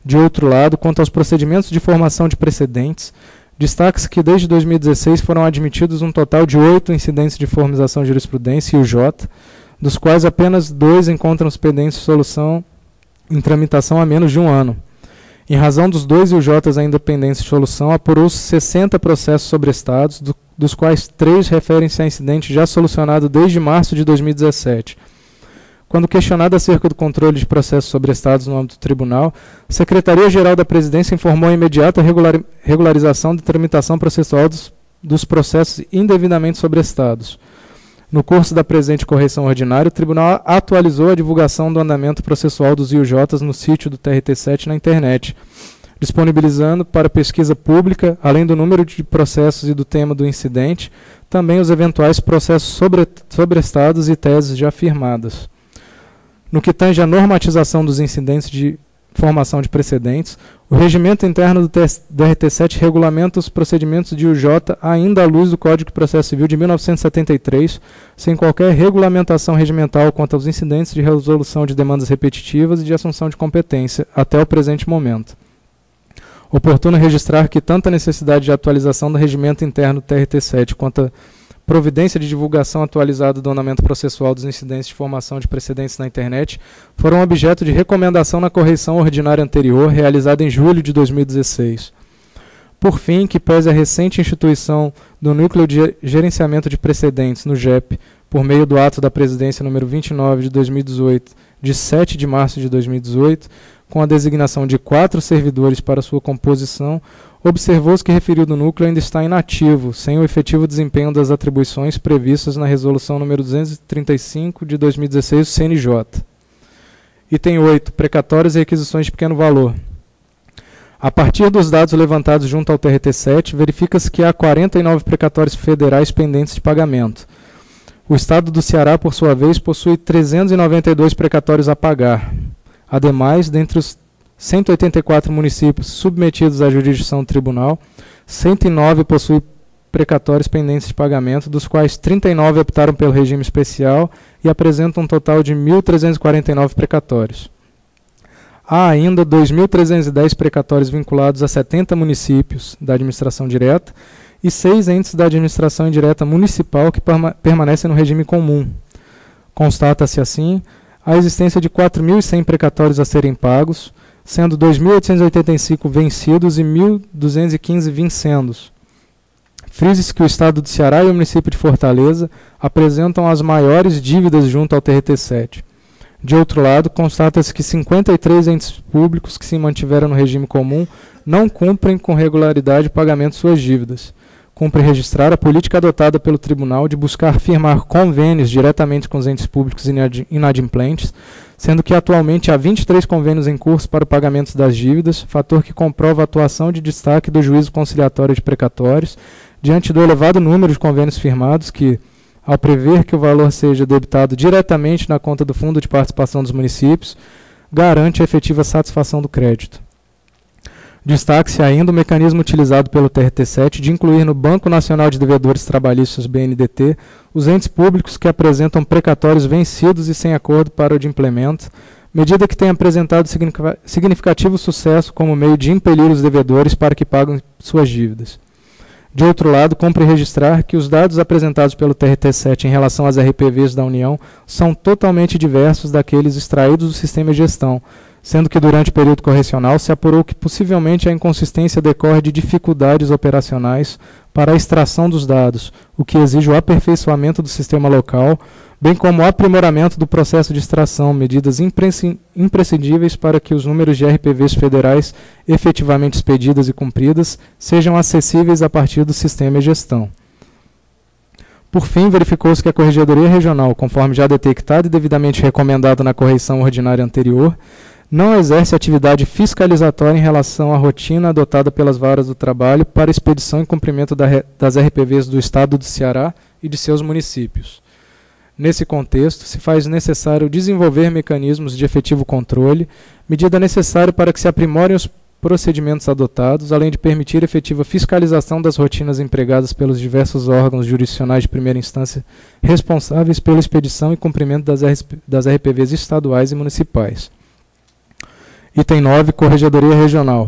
De outro lado, quanto aos procedimentos de formação de precedentes, destaca-se que desde 2016 foram admitidos um total de 8 incidentes de formalização de jurisprudência (IUJ), dos quais apenas 2 encontram-se pendentes de solução em tramitação há menos de um ano. Em razão dos 2 IUJs ainda pendentes de solução, apurou-se 60 processos sobrestados, dos quais 3 referem-se a incidente já solucionado desde março de 2017. Quando questionada acerca do controle de processos sobrestados no âmbito do tribunal, a Secretaria-Geral da Presidência informou a imediata regularização de tramitação processual dos processos indevidamente sobrestados. No curso da presente correição ordinária, o tribunal atualizou a divulgação do andamento processual dos IUJs no sítio do TRT7 na internet, disponibilizando para pesquisa pública, além do número de processos e do tema do incidente, também os eventuais processos sobrestados e teses já firmadas. No que tange à normatização dos incidentes de formação de precedentes, o regimento interno do TRT7 regulamenta os procedimentos de IUJ ainda à luz do Código de Processo Civil de 1973, sem qualquer regulamentação regimental quanto aos incidentes de resolução de demandas repetitivas e de assunção de competência, até o presente momento. Oportuno registrar que tanto a necessidade de atualização do regimento interno do TRT7 quanto a providência de divulgação atualizada do andamento processual dos incidentes de formação de precedentes na internet foram objeto de recomendação na correição ordinária anterior, realizada em julho de 2016. Por fim, que pese a recente instituição do Núcleo de Gerenciamento de Precedentes, no GEP, por meio do ato da Presidência número 29 de 2018, de 7 de março de 2018, com a designação de 4 servidores para sua composição, observou-se que referido núcleo ainda está inativo, sem o efetivo desempenho das atribuições previstas na Resolução nº 235 de 2016 do CNJ. Item 8. Precatórios e requisições de pequeno valor. A partir dos dados levantados junto ao TRT7, verifica-se que há 49 precatórios federais pendentes de pagamento. O Estado do Ceará, por sua vez, possui 392 precatórios a pagar. Ademais, dentre os 184 municípios submetidos à jurisdição do tribunal, 109 possuem precatórios pendentes de pagamento, dos quais 39 optaram pelo regime especial e apresentam um total de 1.349 precatórios. Há ainda 2.310 precatórios vinculados a 70 municípios da administração direta e 6 entes da administração indireta municipal que permanecem no regime comum. Constata-se, assim, a existência de 4.100 precatórios a serem pagos, sendo 2.885 vencidos e 1.215 vincendos. Frise-se que o Estado do Ceará e o município de Fortaleza apresentam as maiores dívidas junto ao TRT7. De outro lado, constata-se que 53 entes públicos que se mantiveram no regime comum não cumprem com regularidade o pagamento de suas dívidas. Cumpre registrar a política adotada pelo Tribunal de buscar firmar convênios diretamente com os entes públicos inadimplentes, sendo que atualmente há 23 convênios em curso para o pagamento das dívidas, fator que comprova a atuação de destaque do juízo conciliatório de precatórios, diante do elevado número de convênios firmados que, ao prever que o valor seja debitado diretamente na conta do Fundo de Participação dos Municípios, garante a efetiva satisfação do crédito. Destaque-se ainda o mecanismo utilizado pelo TRT7 de incluir no Banco Nacional de Devedores Trabalhistas, BNDT, os entes públicos que apresentam precatórios vencidos e sem acordo para o adimplemento, medida que tem apresentado significativo sucesso como meio de impelir os devedores para que paguem suas dívidas. De outro lado, cumpre registrar que os dados apresentados pelo TRT7 em relação às RPVs da União são totalmente diversos daqueles extraídos do sistema de gestão, sendo que durante o período correcional se apurou que possivelmente a inconsistência decorre de dificuldades operacionais para a extração dos dados, o que exige o aperfeiçoamento do sistema local, bem como o aprimoramento do processo de extração, medidas imprescindíveis para que os números de RPVs federais efetivamente expedidas e cumpridas sejam acessíveis a partir do sistema de gestão. Por fim, verificou-se que a Corregedoria Regional, conforme já detectado e devidamente recomendado na correição ordinária anterior, não exerce atividade fiscalizatória em relação à rotina adotada pelas varas do trabalho para expedição e cumprimento das RPVs do Estado do Ceará e de seus municípios. Nesse contexto, se faz necessário desenvolver mecanismos de efetivo controle, medida necessária para que se aprimorem os procedimentos adotados, além de permitir efetiva fiscalização das rotinas empregadas pelos diversos órgãos jurisdicionais de primeira instância responsáveis pela expedição e cumprimento das RPVs estaduais e municipais. Item 9, Corregedoria Regional.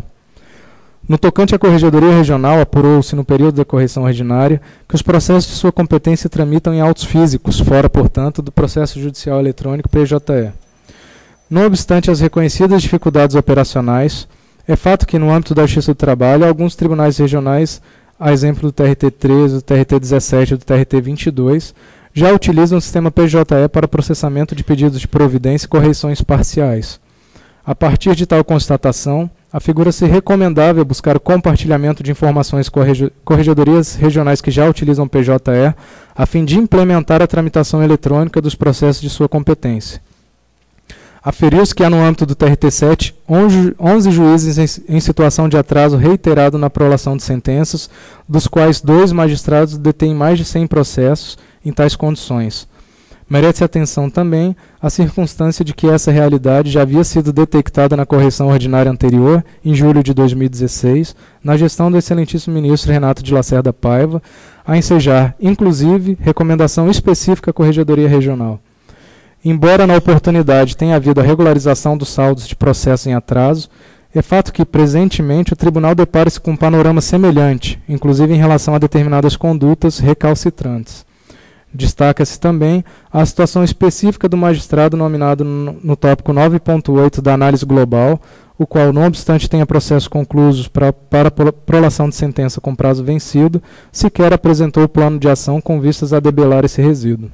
No tocante à Corregedoria Regional, apurou-se no período da correição ordinária que os processos de sua competência tramitam em autos físicos, fora, portanto, do processo judicial eletrônico PJE. Não obstante as reconhecidas dificuldades operacionais, é fato que, no âmbito da Justiça do Trabalho, alguns tribunais regionais, a exemplo do TRT-13, do TRT-17 e do TRT-22, já utilizam o sistema PJE para processamento de pedidos de providência e correições parciais. A partir de tal constatação, afigura-se recomendável buscar o compartilhamento de informações com corregedorias regionais que já utilizam PJE, a fim de implementar a tramitação eletrônica dos processos de sua competência. Aferiu-se que há no âmbito do TRT-7 11 juízes em situação de atraso reiterado na prolação de sentenças, dos quais 2 magistrados detêm mais de 100 processos em tais condições. Merece atenção também a circunstância de que essa realidade já havia sido detectada na correição ordinária anterior, em julho de 2016, na gestão do excelentíssimo ministro Renato de Lacerda Paiva, a ensejar, inclusive, recomendação específica à Corregedoria Regional. Embora na oportunidade tenha havido a regularização dos saldos de processo em atraso, é fato que, presentemente, o Tribunal depara-se com um panorama semelhante, inclusive em relação a determinadas condutas recalcitrantes. Destaca-se também a situação específica do magistrado nominado no tópico 9.8 da análise global, o qual, não obstante tenha processos conclusos para prolação de sentença com prazo vencido, sequer apresentou o plano de ação com vistas a debelar esse resíduo.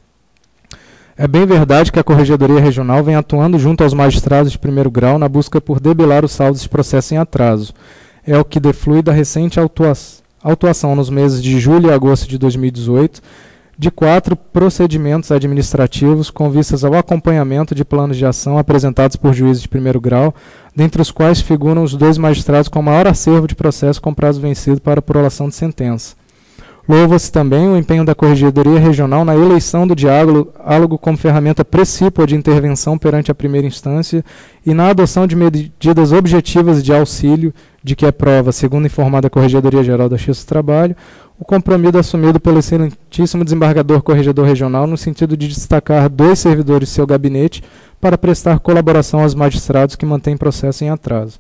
É bem verdade que a Corregedoria Regional vem atuando junto aos magistrados de primeiro grau na busca por debelar os saldos de processo em atraso. É o que deflui da recente autuação nos meses de julho e agosto de 2018 de 4 procedimentos administrativos com vistas ao acompanhamento de planos de ação apresentados por juízes de primeiro grau, dentre os quais figuram os 2 magistrados com maior acervo de processo com prazo vencido para prolação de sentença. Louva-se também o empenho da Corregedoria Regional na eleição do diálogo como ferramenta precípua de intervenção perante a primeira instância e na adoção de medidas objetivas de auxílio, de que é prova, segundo informada a Corregedoria Geral da Justiça do Trabalho, o compromisso assumido pelo excelentíssimo desembargador Corregedor Regional no sentido de destacar 2 servidores de seu gabinete para prestar colaboração aos magistrados que mantêm processo em atraso.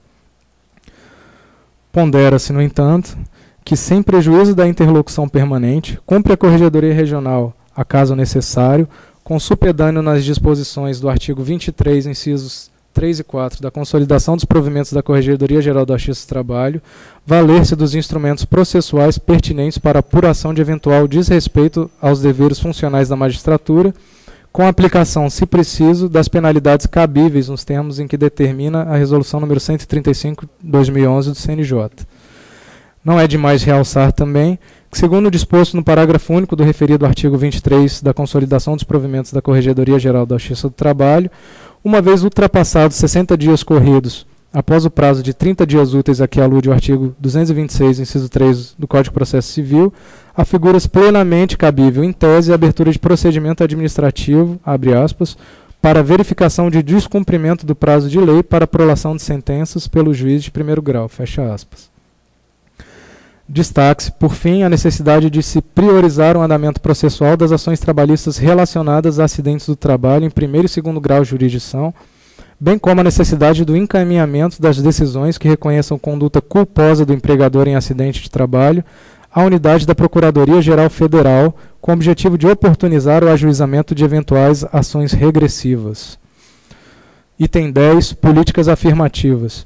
Pondera-se, no entanto, que, sem prejuízo da interlocução permanente, cumpre a Corregedoria Regional, a caso necessário, com supedâneo nas disposições do artigo 23, incisos 3 e 4 da Consolidação dos Provimentos da Corregedoria Geral da Justiça do Trabalho, valer-se dos instrumentos processuais pertinentes para apuração de eventual desrespeito aos deveres funcionais da magistratura, com aplicação, se preciso, das penalidades cabíveis nos termos em que determina a Resolução número 135/2011 do CNJ. Não é demais realçar também que, segundo o disposto no parágrafo único do referido artigo 23 da Consolidação dos Provimentos da Corregedoria Geral da Justiça do Trabalho, uma vez ultrapassados 60 dias corridos, após o prazo de 30 dias úteis a que alude o artigo 226, inciso 3 do Código de Processo Civil, afigura-se plenamente cabível, em tese, a abertura de procedimento administrativo, abre aspas, para verificação de descumprimento do prazo de lei para prolação de sentenças pelo juiz de primeiro grau, fecha aspas. Destaque-se, por fim, a necessidade de se priorizar o andamento processual das ações trabalhistas relacionadas a acidentes do trabalho em primeiro e segundo grau de jurisdição, bem como a necessidade do encaminhamento das decisões que reconheçam conduta culposa do empregador em acidente de trabalho à unidade da Procuradoria-Geral Federal, com o objetivo de oportunizar o ajuizamento de eventuais ações regressivas. Item 10. Políticas afirmativas.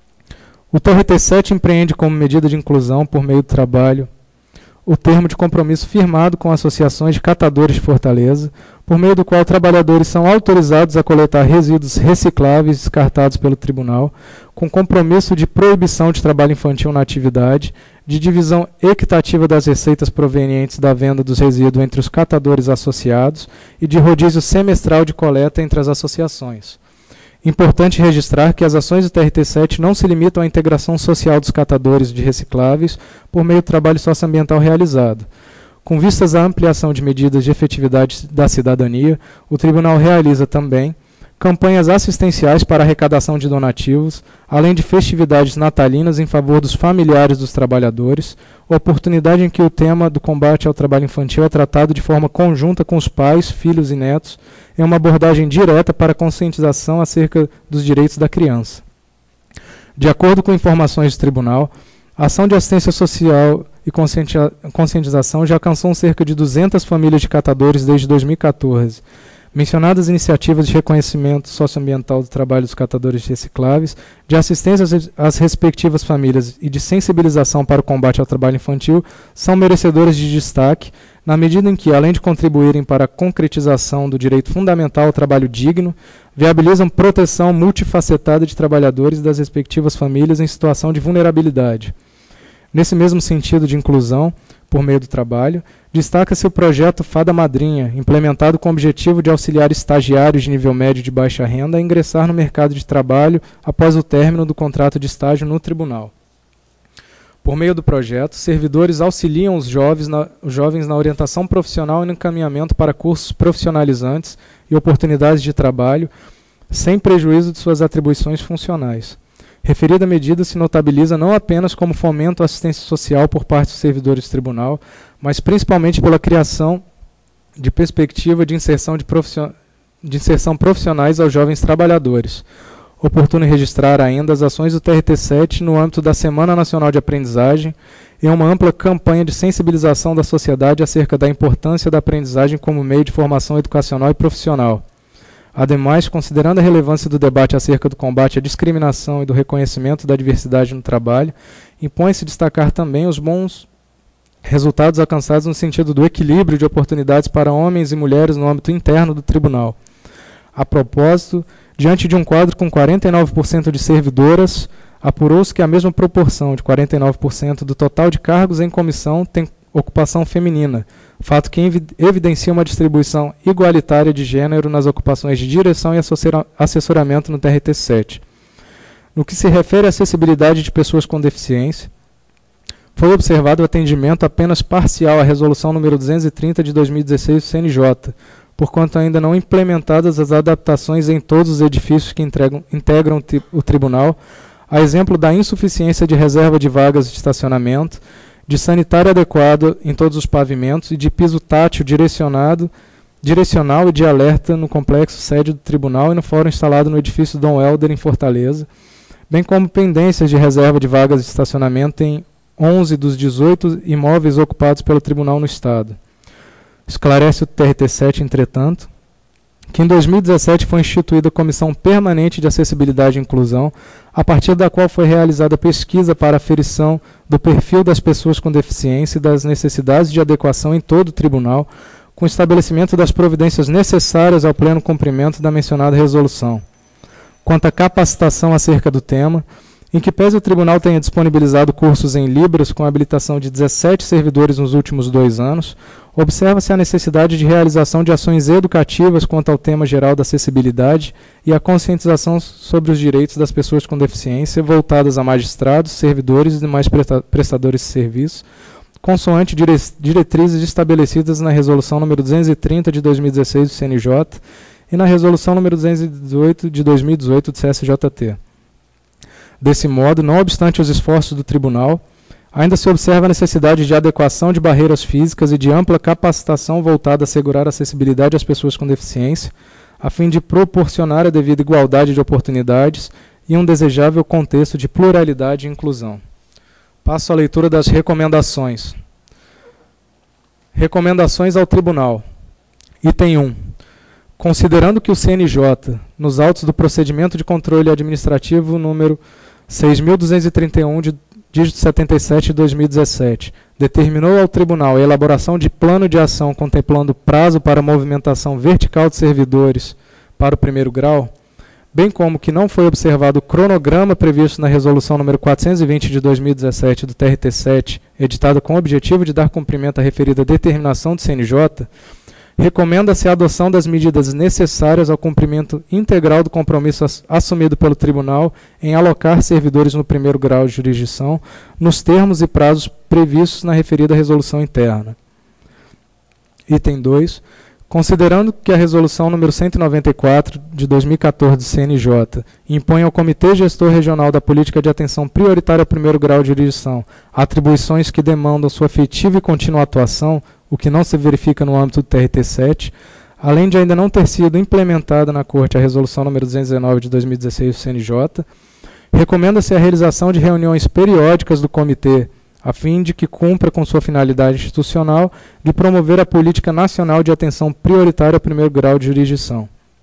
O TRT-7 empreende como medida de inclusão, por meio do trabalho, o termo de compromisso firmado com associações de catadores de Fortaleza, por meio do qual trabalhadores são autorizados a coletar resíduos recicláveis descartados pelo tribunal, com compromisso de proibição de trabalho infantil na atividade, de divisão equitativa das receitas provenientes da venda dos resíduos entre os catadores associados e de rodízio semestral de coleta entre as associações. Importante registrar que as ações do TRT-7 não se limitam à integração social dos catadores de recicláveis por meio do trabalho socioambiental realizado. Com vistas à ampliação de medidas de efetividade da cidadania, o Tribunal realiza também campanhas assistenciais para arrecadação de donativos, além de festividades natalinas em favor dos familiares dos trabalhadores, oportunidade em que o tema do combate ao trabalho infantil é tratado de forma conjunta com os pais, filhos e netos, em uma abordagem direta para a conscientização acerca dos direitos da criança. De acordo com informações do tribunal, a ação de assistência social e conscientização já alcançou cerca de 200 famílias de catadores desde 2014. Mencionadas iniciativas de reconhecimento socioambiental do trabalho dos catadores recicláveis, de assistência às respectivas famílias e de sensibilização para o combate ao trabalho infantil são merecedoras de destaque, na medida em que, além de contribuírem para a concretização do direito fundamental ao trabalho digno, viabilizam proteção multifacetada de trabalhadores das respectivas famílias em situação de vulnerabilidade. Nesse mesmo sentido de inclusão, por meio do trabalho, destaca-se o projeto Fada Madrinha, implementado com o objetivo de auxiliar estagiários de nível médio de baixa renda a ingressar no mercado de trabalho após o término do contrato de estágio no tribunal. Por meio do projeto, servidores auxiliam os jovens na orientação profissional e no encaminhamento para cursos profissionalizantes e oportunidades de trabalho, sem prejuízo de suas atribuições funcionais. Referida medida se notabiliza não apenas como fomento à assistência social por parte dos servidores do tribunal, mas principalmente pela criação de perspectiva de inserção profissionais aos jovens trabalhadores. Oportuno registrar ainda as ações do TRT7 no âmbito da Semana Nacional de Aprendizagem e uma ampla campanha de sensibilização da sociedade acerca da importância da aprendizagem como meio de formação educacional e profissional. Ademais, considerando a relevância do debate acerca do combate à discriminação e do reconhecimento da diversidade no trabalho, impõe-se destacar também os bons resultados alcançados no sentido do equilíbrio de oportunidades para homens e mulheres no âmbito interno do tribunal. A propósito, diante de um quadro com 49% de servidoras, apurou-se que a mesma proporção de 49% do total de cargos em comissão tem ocupação feminina, fato que evidencia uma distribuição igualitária de gênero nas ocupações de direção e assessoramento no TRT7. No que se refere à acessibilidade de pessoas com deficiência, foi observado o atendimento apenas parcial à Resolução número 230 de 2016 do CNJ, porquanto ainda não implementadas as adaptações em todos os edifícios que integram o tribunal, a exemplo da insuficiência de reserva de vagas de estacionamento, de sanitário adequado em todos os pavimentos e de piso tátil direcional e de alerta no complexo sede do tribunal e no fórum instalado no edifício Dom Helder, em Fortaleza, bem como pendências de reserva de vagas de estacionamento em 11 dos 18 imóveis ocupados pelo tribunal no Estado. Esclarece o TRT7, entretanto, que em 2017 foi instituída a Comissão Permanente de Acessibilidade e Inclusão, a partir da qual foi realizada pesquisa para aferição do perfil das pessoas com deficiência e das necessidades de adequação em todo o tribunal, com o estabelecimento das providências necessárias ao pleno cumprimento da mencionada resolução. Quanto à capacitação acerca do tema, em que pese o tribunal tenha disponibilizado cursos em Libras com habilitação de 17 servidores nos últimos 2 anos, observa-se a necessidade de realização de ações educativas quanto ao tema geral da acessibilidade e a conscientização sobre os direitos das pessoas com deficiência voltadas a magistrados, servidores e demais prestadores de serviço, consoante diretrizes estabelecidas na Resolução número 230 de 2016 do CNJ e na Resolução número 218 de 2018 do CSJT. Desse modo, não obstante os esforços do tribunal, ainda se observa a necessidade de adequação de barreiras físicas e de ampla capacitação voltada a assegurar a acessibilidade às pessoas com deficiência, a fim de proporcionar a devida igualdade de oportunidades e um desejável contexto de pluralidade e inclusão. Passo à leitura das recomendações. Recomendações ao tribunal. Item 1. Considerando que o CNJ, nos autos do procedimento de controle administrativo número 6.231 de dígito 77 de 2017, determinou ao tribunal a elaboração de plano de ação contemplando prazo para movimentação vertical de servidores para o primeiro grau, bem como que não foi observado o cronograma previsto na resolução número 420 de 2017 do TRT7, editada com o objetivo de dar cumprimento à referida determinação do CNJ, recomenda-se a adoção das medidas necessárias ao cumprimento integral do compromisso assumido pelo tribunal em alocar servidores no primeiro grau de jurisdição, nos termos e prazos previstos na referida resolução interna. Item 2. Considerando que a resolução número 194 de 2014 do CNJ impõe ao Comitê Gestor Regional da Política de Atenção Prioritária ao primeiro grau de jurisdição atribuições que demandam sua efetiva e contínua atuação, o que não se verifica no âmbito do TRT7, além de ainda não ter sido implementada na Corte a resolução número 219 de 2016 do CNJ, Recomenda-se a realização de reuniões periódicas do comitê, a fim de que cumpra com sua finalidade institucional de promover a política nacional de atenção prioritária ao primeiro grau de jurisdição.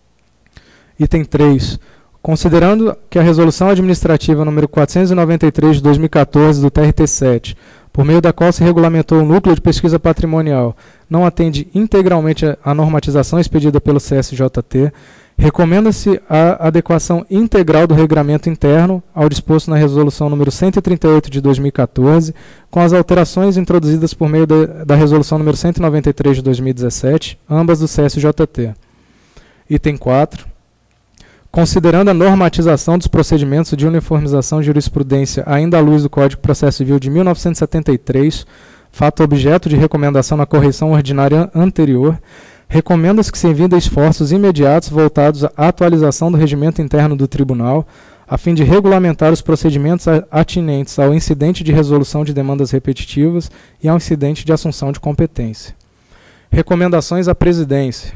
Item 3. Considerando que a Resolução Administrativa número 493 de 2014 do TRT-7, por meio da qual se regulamentou o Núcleo de Pesquisa Patrimonial, não atende integralmente à normatização expedida pelo CSJT, recomenda-se a adequação integral do regramento interno ao disposto na Resolução número 138 de 2014, com as alterações introduzidas por meio da Resolução número 193 de 2017, ambas do CSJT. Item 4. Considerando a normatização dos procedimentos de uniformização de jurisprudência ainda à luz do Código de Processo Civil de 1973, fato objeto de recomendação na correição ordinária anterior, recomenda-se que se envidem esforços imediatos voltados à atualização do regimento interno do Tribunal, a fim de regulamentar os procedimentos atinentes ao incidente de resolução de demandas repetitivas e ao incidente de assunção de competência. Recomendações à Presidência.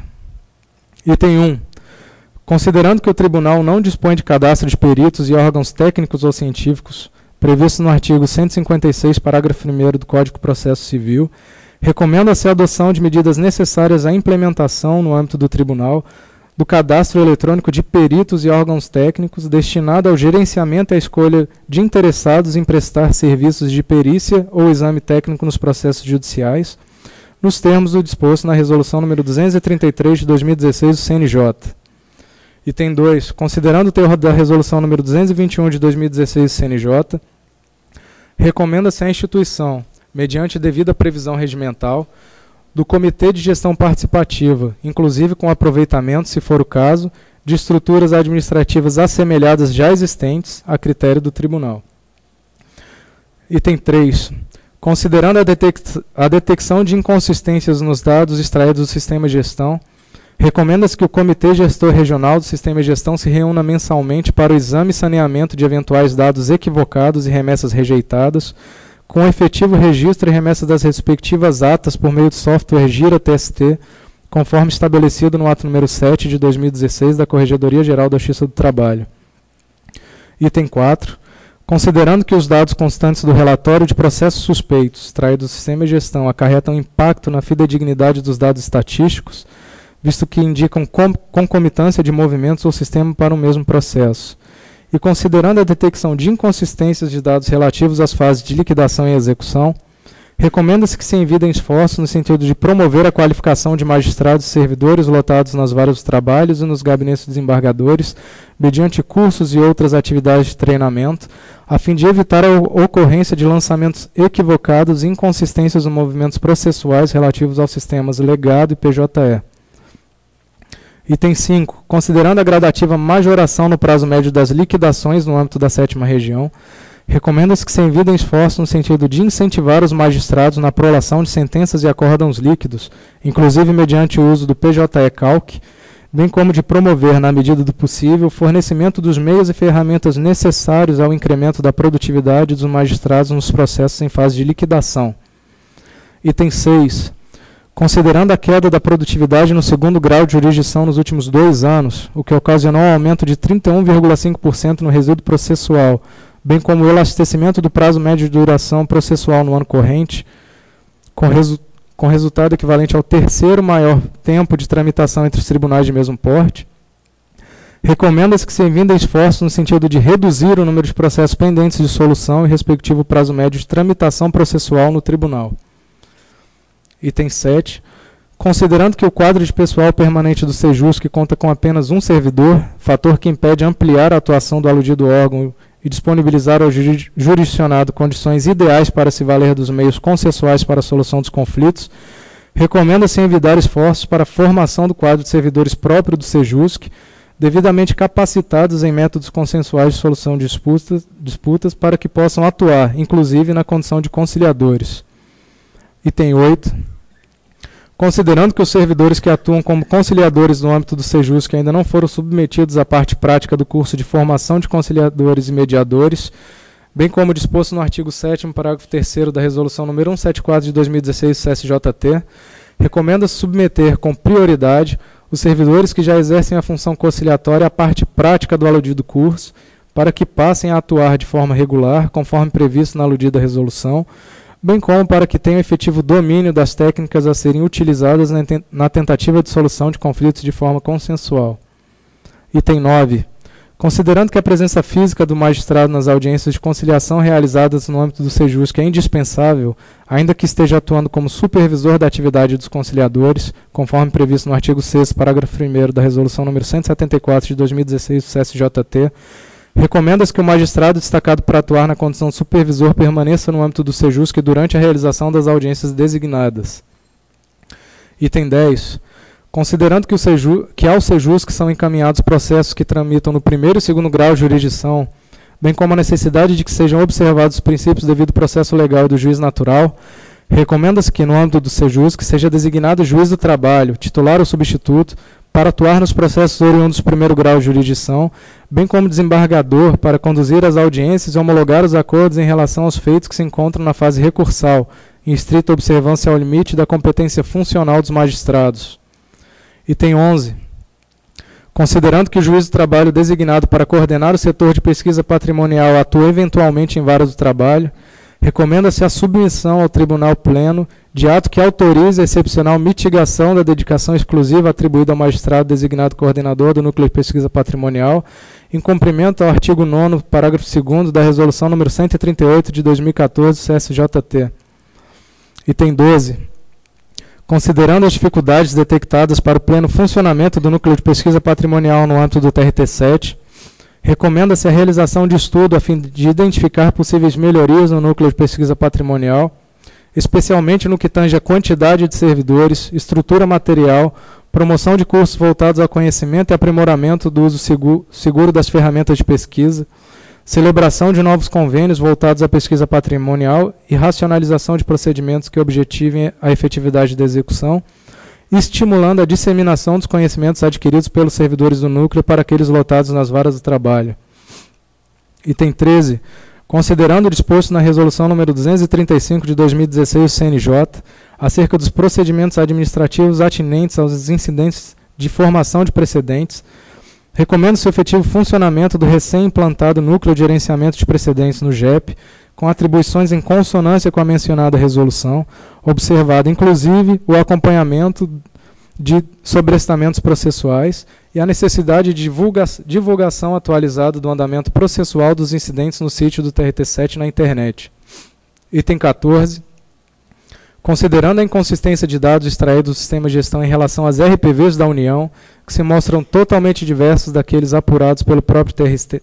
Item 1. Considerando que o Tribunal não dispõe de cadastro de peritos e órgãos técnicos ou científicos, previsto no artigo 156, parágrafo 1º do Código de Processo Civil, recomenda-se a adoção de medidas necessárias à implementação, no âmbito do Tribunal, do cadastro eletrônico de peritos e órgãos técnicos destinado ao gerenciamento e à escolha de interessados em prestar serviços de perícia ou exame técnico nos processos judiciais, nos termos do disposto na Resolução número 233 de 2016 do CNJ. Item 2. Considerando o teor da Resolução número 221 de 2016 do CNJ, recomenda-se à instituição, mediante devida previsão regimental, do Comitê de Gestão Participativa, inclusive com aproveitamento, se for o caso, de estruturas administrativas assemelhadas já existentes a critério do Tribunal. Item 3. Considerando a detecção de inconsistências nos dados extraídos do Sistema de Gestão, recomenda-se que o Comitê Gestor Regional do Sistema de Gestão se reúna mensalmente para o exame e saneamento de eventuais dados equivocados e remessas rejeitadas, com efetivo registro e remessa das respectivas atas por meio do software Gira-TST, conforme estabelecido no ato número 7 de 2016 da Corregedoria Geral da Justiça do Trabalho. Item 4. Considerando que os dados constantes do relatório de processos suspeitos extraídos do Sistema de Gestão acarretam impacto na fidedignidade dos dados estatísticos, visto que indicam concomitância de movimentos ou sistema para o mesmo processo. E considerando a detecção de inconsistências de dados relativos às fases de liquidação e execução, recomenda-se que se envidem esforços no sentido de promover a qualificação de magistrados e servidores lotados nas varas dos trabalhos e nos gabinetes dos desembargadores, mediante cursos e outras atividades de treinamento, a fim de evitar a ocorrência de lançamentos equivocados e inconsistências nos movimentos processuais relativos aos sistemas legado e PJE. Item 5. Considerando a gradativa majoração no prazo médio das liquidações no âmbito da 7ª Região, recomenda-se que se envidem esforços no sentido de incentivar os magistrados na prolação de sentenças e acórdãos líquidos, inclusive mediante o uso do PJE-Calc, bem como de promover, na medida do possível, o fornecimento dos meios e ferramentas necessários ao incremento da produtividade dos magistrados nos processos em fase de liquidação. Item 6. Considerando a queda da produtividade no 2º grau de jurisdição nos últimos 2 anos, o que ocasionou um aumento de 31,5% no resíduo processual, bem como o elastecimento do prazo médio de duração processual no ano corrente, com resultado equivalente ao 3º maior tempo de tramitação entre os tribunais de mesmo porte, recomenda-se que se envidem esforços no sentido de reduzir o número de processos pendentes de solução e respectivo prazo médio de tramitação processual no tribunal. Item 7. Considerando que o quadro de pessoal permanente do Sejusc conta com apenas um servidor, fator que impede ampliar a atuação do aludido órgão e disponibilizar ao jurisdicionado condições ideais para se valer dos meios consensuais para a solução dos conflitos, recomenda-se envidar esforços para a formação do quadro de servidores próprio do Sejusc, devidamente capacitados em métodos consensuais de solução de disputas para que possam atuar, inclusive na condição de conciliadores. Item 8. Considerando que os servidores que atuam como conciliadores no âmbito do Sejusc ainda não foram submetidos à parte prática do curso de formação de conciliadores e mediadores, bem como disposto no artigo 7º, parágrafo 3º da Resolução nº 174 de 2016 do CSJT, recomenda-se submeter com prioridade os servidores que já exercem a função conciliatória à parte prática do aludido curso, para que passem a atuar de forma regular, conforme previsto na aludida resolução, bem como para que tenham efetivo domínio das técnicas a serem utilizadas na tentativa de solução de conflitos de forma consensual. Item 9. Considerando que a presença física do magistrado nas audiências de conciliação realizadas no âmbito do Sejusc é indispensável, ainda que esteja atuando como supervisor da atividade dos conciliadores, conforme previsto no artigo 6º, parágrafo 1º da Resolução nº 174 de 2016 do CSJT, recomenda-se que o magistrado destacado para atuar na condição de supervisor permaneça no âmbito do Sejusc durante a realização das audiências designadas. Item 10. Considerando que ao Sejusc são encaminhados processos que tramitam no primeiro e segundo grau de jurisdição, bem como a necessidade de que sejam observados os princípios do devido processo legal e do juiz natural, recomenda-se que, no âmbito do Sejusc, seja designado juiz do trabalho, titular ou substituto, para atuar nos processos oriundos do primeiro grau de jurisdição, bem como desembargador para conduzir as audiências e homologar os acordos em relação aos feitos que se encontram na fase recursal, em estrita observância ao limite da competência funcional dos magistrados. Item 11. Considerando que o juiz do trabalho designado para coordenar o setor de pesquisa patrimonial atua eventualmente em vara do trabalho, recomenda-se a submissão ao Tribunal Pleno de ato que autorize a excepcional mitigação da dedicação exclusiva atribuída ao magistrado designado coordenador do Núcleo de Pesquisa Patrimonial, em cumprimento ao artigo 9º, parágrafo 2º da Resolução nº 138 de 2014 do CSJT. Item 12. Considerando as dificuldades detectadas para o pleno funcionamento do Núcleo de Pesquisa Patrimonial no âmbito do TRT-7, recomenda-se a realização de estudo a fim de identificar possíveis melhorias no Núcleo de Pesquisa Patrimonial, especialmente no que tange a quantidade de servidores, estrutura material, promoção de cursos voltados ao conhecimento e aprimoramento do uso seguro das ferramentas de pesquisa, celebração de novos convênios voltados à pesquisa patrimonial e racionalização de procedimentos que objetivem a efetividade da execução, estimulando a disseminação dos conhecimentos adquiridos pelos servidores do núcleo para aqueles lotados nas varas do trabalho. Item 13. Considerando o disposto na Resolução nº 235 de 2016 do CNJ, acerca dos procedimentos administrativos atinentes aos incidentes de formação de precedentes, recomenda-se o efetivo funcionamento do recém-implantado Núcleo de Gerenciamento de Precedentes no GEP, com atribuições em consonância com a mencionada resolução, observado inclusive o acompanhamento de sobrestamentos processuais e a necessidade de divulgação atualizada do andamento processual dos incidentes no sítio do TRT-7 na internet. Item 14. Considerando a inconsistência de dados extraídos do sistema de gestão em relação às RPVs da União, que se mostram totalmente diversos daqueles apurados pelo próprio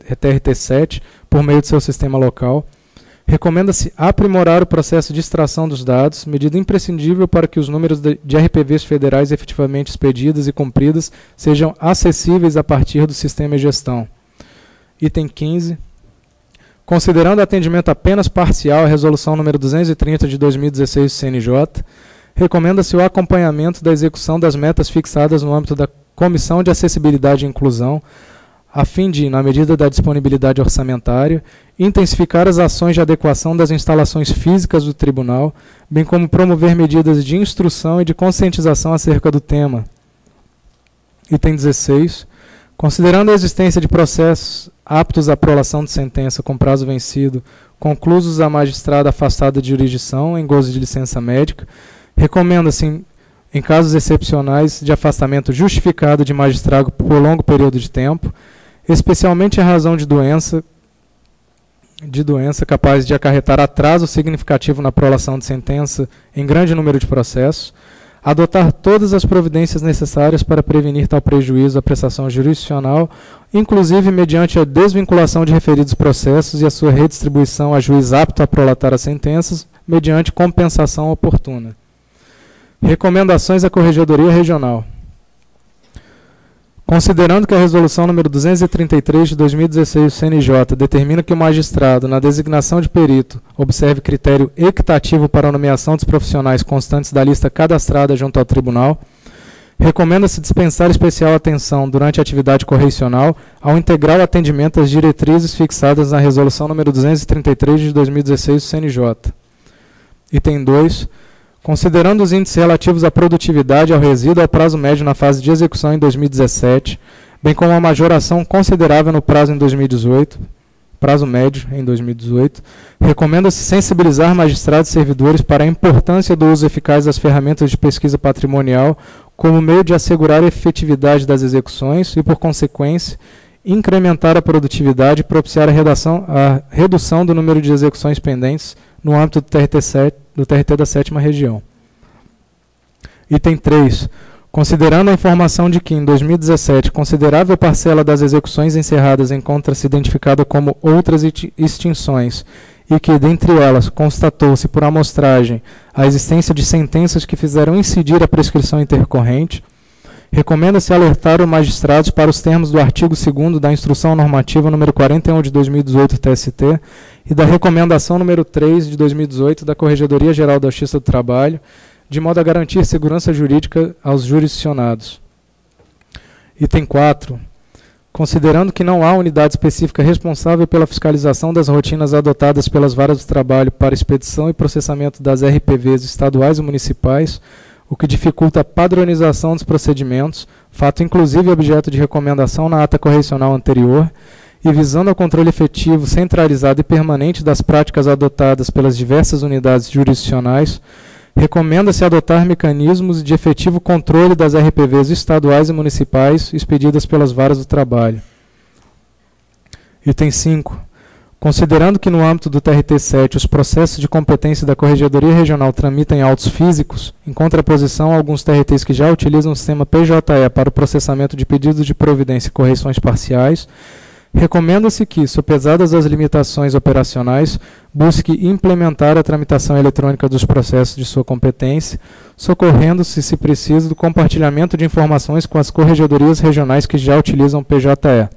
TRT-7 por meio de seu sistema local, recomenda-se aprimorar o processo de extração dos dados, medida imprescindível para que os números de RPVs federais efetivamente expedidas e cumpridas sejam acessíveis a partir do sistema de gestão. Item 15. Considerando atendimento apenas parcial à Resolução nº 230 de 2016 do CNJ, recomenda-se o acompanhamento da execução das metas fixadas no âmbito da Comissão de Acessibilidade e Inclusão, a fim de, na medida da disponibilidade orçamentária, intensificar as ações de adequação das instalações físicas do tribunal, bem como promover medidas de instrução e de conscientização acerca do tema. Item 16. Considerando a existência de processos aptos à prolação de sentença com prazo vencido, conclusos a magistrado afastada de jurisdição em gozo de licença médica, recomenda-se, em casos excepcionais de afastamento justificado de magistrado por longo período de tempo, especialmente em razão de doença capaz de acarretar atraso significativo na prolação de sentença em grande número de processos, adotar todas as providências necessárias para prevenir tal prejuízo à prestação jurisdicional, inclusive mediante a desvinculação de referidos processos e a sua redistribuição a juiz apto a prolatar as sentenças, mediante compensação oportuna. Recomendações à Corregedoria Regional. Considerando que a Resolução nº 233 de 2016 do CNJ determina que o magistrado, na designação de perito, observe critério equitativo para a nomeação dos profissionais constantes da lista cadastrada junto ao tribunal, recomenda-se dispensar especial atenção durante a atividade correicional ao integral atendimento às diretrizes fixadas na Resolução nº 233 de 2016 do CNJ. Item 2. Considerando os índices relativos à produtividade, ao resíduo e ao prazo médio na fase de execução em 2017, bem como a majoração considerável no prazo em 2018, prazo médio em 2018. Recomenda-se sensibilizar magistrados e servidores para a importância do uso eficaz das ferramentas de pesquisa patrimonial como meio de assegurar a efetividade das execuções e, por consequência, incrementar a produtividade e propiciar a redução do número de execuções pendentes no âmbito do TRT da 7ª Região. Item 3. Considerando a informação de que, em 2017, considerável parcela das execuções encerradas encontra-se identificada como outras extinções e que, dentre elas, constatou-se por amostragem a existência de sentenças que fizeram incidir a prescrição intercorrente, recomenda-se alertar os magistrados para os termos do artigo 2º da Instrução Normativa número 41 de 2018 TST e da Recomendação número 3 de 2018 da Corregedoria Geral da Justiça do Trabalho, de modo a garantir segurança jurídica aos jurisdicionados. Item 4. Considerando que não há unidade específica responsável pela fiscalização das rotinas adotadas pelas varas do trabalho para expedição e processamento das RPVs estaduais e municipais, o que dificulta a padronização dos procedimentos, fato inclusive objeto de recomendação na ata correcional anterior, e visando ao controle efetivo, centralizado e permanente das práticas adotadas pelas diversas unidades jurisdicionais, recomenda-se adotar mecanismos de efetivo controle das RPVs estaduais e municipais expedidas pelas varas do trabalho. Item 5. Considerando que no âmbito do TRT-7 os processos de competência da Corregedoria Regional tramitam em autos físicos, em contraposição a alguns TRTs que já utilizam o sistema PJE para o processamento de pedidos de providência e correções parciais, recomenda-se que, sopesadas as limitações operacionais, busque implementar a tramitação eletrônica dos processos de sua competência, socorrendo-se, se preciso, do compartilhamento de informações com as corregedorias regionais que já utilizam PJE.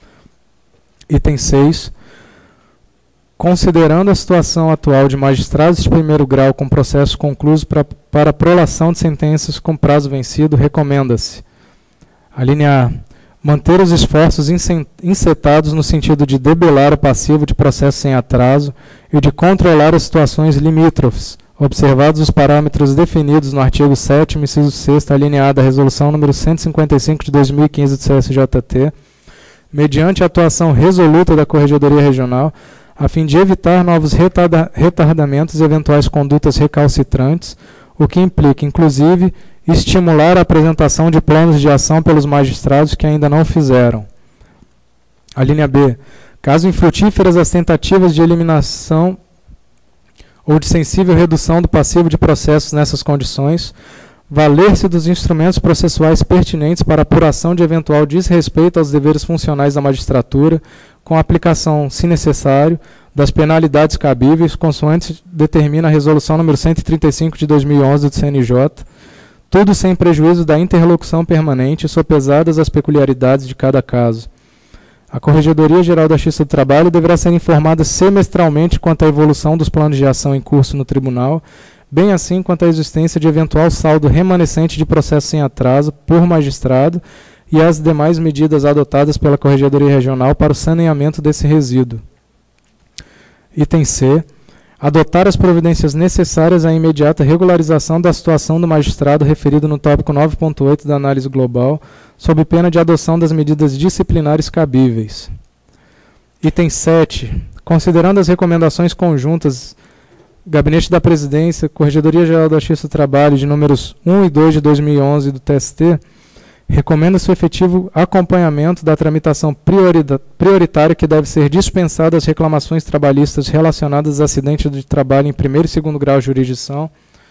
Item 6. Considerando a situação atual de magistrados de primeiro grau com processos conclusos para prolação de sentenças com prazo vencido, recomenda-se: a linha A. Manter os esforços incitados no sentido de debelar o passivo de processo sem atraso e de controlar as situações limítrofes, observados os parâmetros definidos no artigo 7º, inciso 6º, a linha A da Resolução número 155 de 2015 do CSJT, mediante a atuação resoluta da Corregedoria Regional, a fim de evitar novos retardamentos e eventuais condutas recalcitrantes, o que implica, inclusive, estimular a apresentação de planos de ação pelos magistrados que ainda não fizeram. A linha B. Caso infrutíferas as tentativas de eliminação ou de sensível redução do passivo de processos nessas condições, valer-se dos instrumentos processuais pertinentes para apuração de eventual desrespeito aos deveres funcionais da magistratura, com a aplicação, se necessário, das penalidades cabíveis, consoante determina a Resolução número 135 de 2011 do CNJ, tudo sem prejuízo da interlocução permanente, sopesadas as peculiaridades de cada caso. A Corregedoria Geral da Justiça do Trabalho deverá ser informada semestralmente quanto à evolução dos planos de ação em curso no Tribunal, bem assim quanto à existência de eventual saldo remanescente de processo sem atraso por magistrado e as demais medidas adotadas pela Corregedoria Regional para o saneamento desse resíduo. Item C. Adotar as providências necessárias à imediata regularização da situação do magistrado referido no tópico 9.8 da análise global, sob pena de adoção das medidas disciplinares cabíveis. Item 7. Considerando as recomendações conjuntas Gabinete da Presidência, Corregedoria Geral da Justiça do Trabalho, de números 1 e 2 de 2011 do TST, recomenda-se o efetivo acompanhamento da tramitação prioritária que deve ser dispensada às reclamações trabalhistas relacionadas a acidentes de trabalho em primeiro e segundo grau de jurisdição,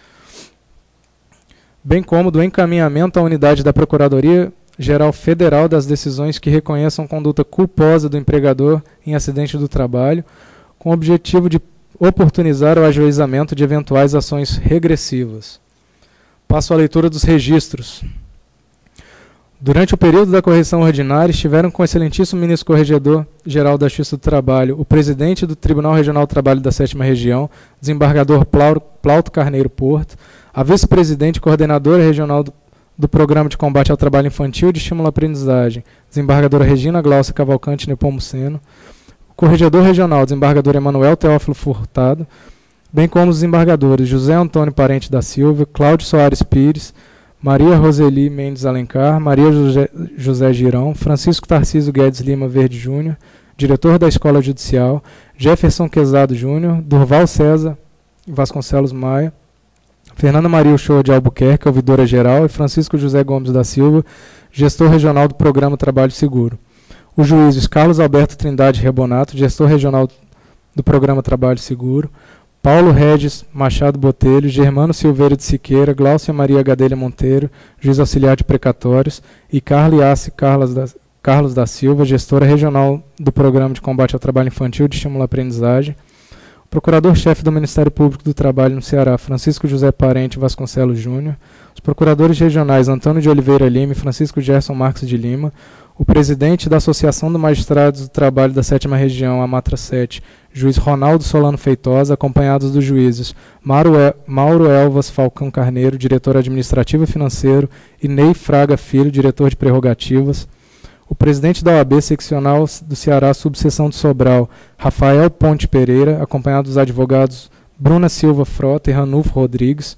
bem como do encaminhamento à unidade da Procuradoria-Geral Federal das decisões que reconheçam conduta culposa do empregador em acidente do trabalho, com o objetivo de oportunizar o ajuizamento de eventuais ações regressivas. Passo à leitura dos registros. Durante o período da correção ordinária, estiveram com o excelentíssimo ministro Corregedor-Geral da Justiça do Trabalho, o presidente do Tribunal Regional do Trabalho da 7ª Região, desembargador Plauto Carneiro Porto, a vice-presidente e coordenadora regional do Programa de Combate ao Trabalho Infantil e de Estímulo à Aprendizagem, desembargadora Regina Glaucia Cavalcante Nepomuceno, o corregedor regional, desembargador Emanuel Teófilo Furtado, bem como os desembargadores José Antônio Parente da Silva, Cláudio Soares Pires, Maria Roseli Mendes Alencar, Maria José Girão, Francisco Tarcísio Guedes Lima Verde Júnior, diretor da Escola Judicial, Jefferson Quezado Júnior, Durval César Vasconcelos Maia, Fernanda Maria Uchoa de Albuquerque, ouvidora geral, e Francisco José Gomes da Silva, gestor regional do Programa Trabalho Seguro. Os juízes Carlos Alberto Trindade Rebonato, gestor regional do Programa Trabalho Seguro, Paulo Regis Machado Botelho, Germano Silveira de Siqueira, Gláucia Maria Gadelha Monteiro, juiz auxiliar de precatórios, e Carla Iassi Carlos da Silva, gestora regional do Programa de Combate ao Trabalho Infantil de Estímulo à Aprendizagem, procurador-chefe do Ministério Público do Trabalho no Ceará, Francisco José Parente Vasconcelos Júnior, os procuradores regionais Antônio de Oliveira Lima e Francisco Gerson Marques de Lima, o presidente da Associação dos Magistrados do Trabalho da 7ª Região, Amatra 7, juiz Ronaldo Solano Feitosa, acompanhados dos juízes Mauro Elvas Falcão Carneiro, diretor administrativo e financeiro, e Ney Fraga Filho, diretor de prerrogativas, o presidente da OAB seccional do Ceará, subseção de Sobral, Rafael Ponte Pereira, acompanhado dos advogados Bruna Silva Frota e Ranulfo Rodrigues,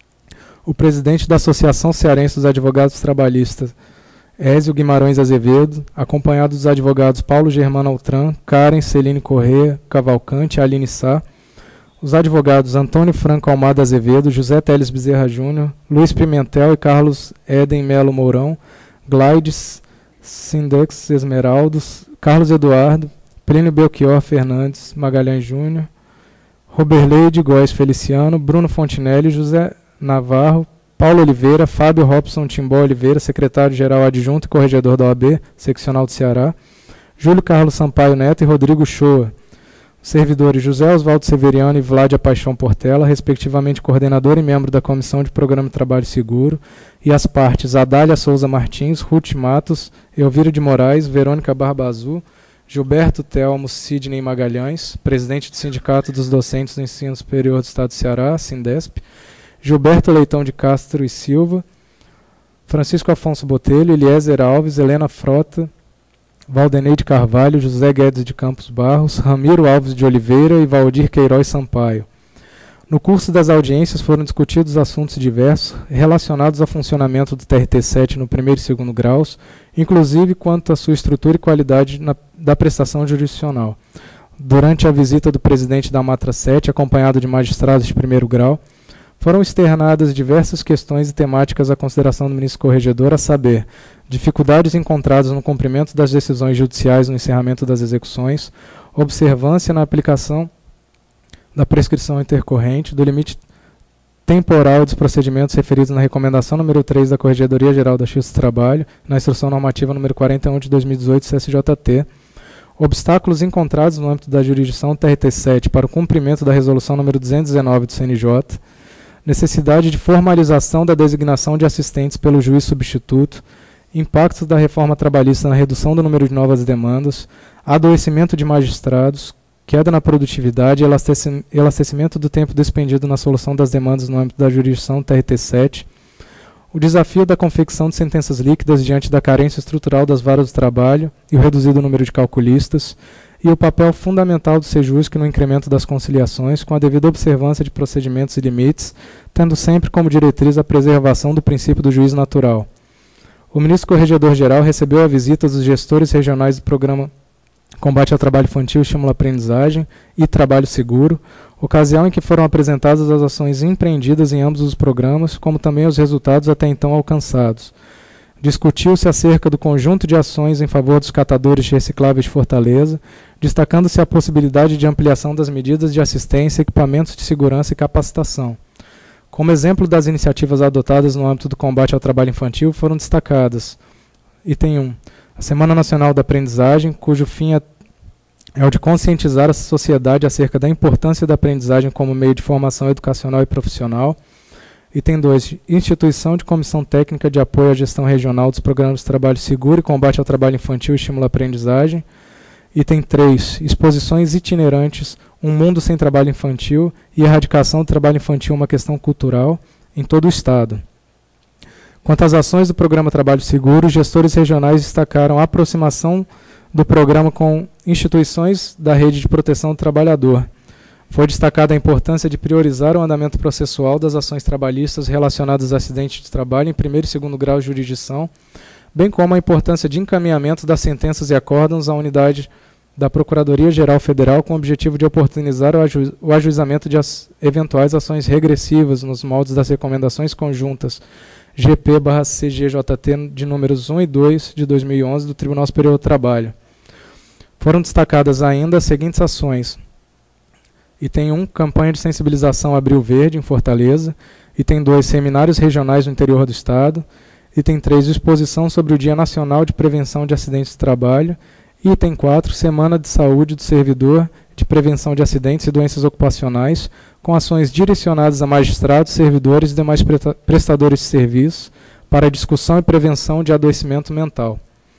o presidente da Associação Cearense dos Advogados Trabalhistas, Ézio Guimarães Azevedo, acompanado dos advogados Paulo Germano Altran, Karen Celine Corrêa Cavalcante e Aline Sá, os advogados Antônio Franco Almada Azevedo, José Teles Bezerra Júnior, Luiz Pimentel e Carlos Eden Melo Mourão, Glaides Sindex Esmeraldos, Carlos Eduardo, Plínio Belchior Fernandes Magalhães Júnior, Roberleide Góes Feliciano, Bruno Fontinelli, José Navarro, Paulo Oliveira, Fábio Robson Timbó Oliveira, secretário-geral adjunto e corregedor da OAB, seccional do Ceará, Júlio Carlos Sampaio Neto e Rodrigo Shoa. Servidores José Oswaldo Severiano e Vládia Paixão Portela, respectivamente coordenador e membro da Comissão de Programa de Trabalho Seguro, e as partes Adália Souza Martins, Ruth Matos, Elvira de Moraes, Verônica Barba Azul, Gilberto Telmo Sidney Magalhães, presidente do Sindicato dos Docentes do Ensino Superior do Estado do Ceará, Sindesp, Gilberto Leitão de Castro e Silva, Francisco Afonso Botelho, Eliezer Alves, Helena Frota, Valdenei de Carvalho, José Guedes de Campos Barros, Ramiro Alves de Oliveira e Valdir Queiroz Sampaio. No curso das audiências foram discutidos assuntos diversos relacionados ao funcionamento do TRT-7 no primeiro e segundo graus, inclusive quanto à sua estrutura e qualidade da prestação jurisdicional. Durante a visita do presidente da Amatra 7, acompanhado de magistrados de primeiro grau, foram externadas diversas questões e temáticas à consideração do ministro corregedor, a saber, dificuldades encontradas no cumprimento das decisões judiciais no encerramento das execuções, observância na aplicação da prescrição intercorrente, do limite temporal dos procedimentos referidos na recomendação número 3 da Corregedoria Geral da Justiça do Trabalho, na Instrução Normativa número 41 de 2018, CSJT, obstáculos encontrados no âmbito da jurisdição TRT-7 para o cumprimento da resolução número 219 do CNJ, necessidade de formalização da designação de assistentes pelo juiz substituto, impactos da reforma trabalhista na redução do número de novas demandas, adoecimento de magistrados, queda na produtividade e elastecimento do tempo despendido na solução das demandas no âmbito da jurisdição TRT-7, o desafio da confecção de sentenças líquidas diante da carência estrutural das varas do trabalho e o reduzido número de calculistas, e o papel fundamental do SEJUSC no incremento das conciliações, com a devida observância de procedimentos e limites, tendo sempre como diretriz a preservação do princípio do juízo natural. O ministro corregedor-geral recebeu a visita dos gestores regionais do Programa Combate ao Trabalho Infantil, Estímulo à Aprendizagem e Trabalho Seguro, ocasião em que foram apresentadas as ações empreendidas em ambos os programas, como também os resultados até então alcançados. Discutiu-se acerca do conjunto de ações em favor dos catadores de recicláveis de Fortaleza, destacando-se a possibilidade de ampliação das medidas de assistência, equipamentos de segurança e capacitação. Como exemplo das iniciativas adotadas no âmbito do combate ao trabalho infantil, foram destacadas: item 1, a Semana Nacional da Aprendizagem, cujo fim é o de conscientizar a sociedade acerca da importância da aprendizagem como meio de formação educacional e profissional. Item 2, instituição de comissão técnica de apoio à gestão regional dos programas de trabalho seguro e combate ao trabalho infantil e estímulo à aprendizagem. Item 3, exposições itinerantes, um mundo sem trabalho infantil e erradicação do trabalho infantil, uma questão cultural, em todo o Estado. Quanto às ações do programa Trabalho Seguro, os gestores regionais destacaram a aproximação do programa com instituições da rede de proteção do trabalhador. Foi destacada a importância de priorizar o andamento processual das ações trabalhistas relacionadas a acidentes de trabalho em primeiro e segundo grau de jurisdição, bem como a importância de encaminhamento das sentenças e acórdãos à unidade da Procuradoria-Geral Federal com o objetivo de oportunizar o ajuizamento de eventuais ações regressivas nos moldes das recomendações conjuntas GP/CGJT de números 1 e 2 de 2011 do Tribunal Superior do Trabalho. Foram destacadas ainda as seguintes ações. Item 1, campanha de sensibilização Abril Verde, em Fortaleza. Item 2, seminários regionais no interior do Estado. Item 3, exposição sobre o Dia Nacional de Prevenção de Acidentes de Trabalho. Item 4, Semana de Saúde do Servidor, de Prevenção de Acidentes e Doenças Ocupacionais, com ações direcionadas a magistrados, servidores e demais prestadores de serviços para discussão e prevenção de adoecimento mental.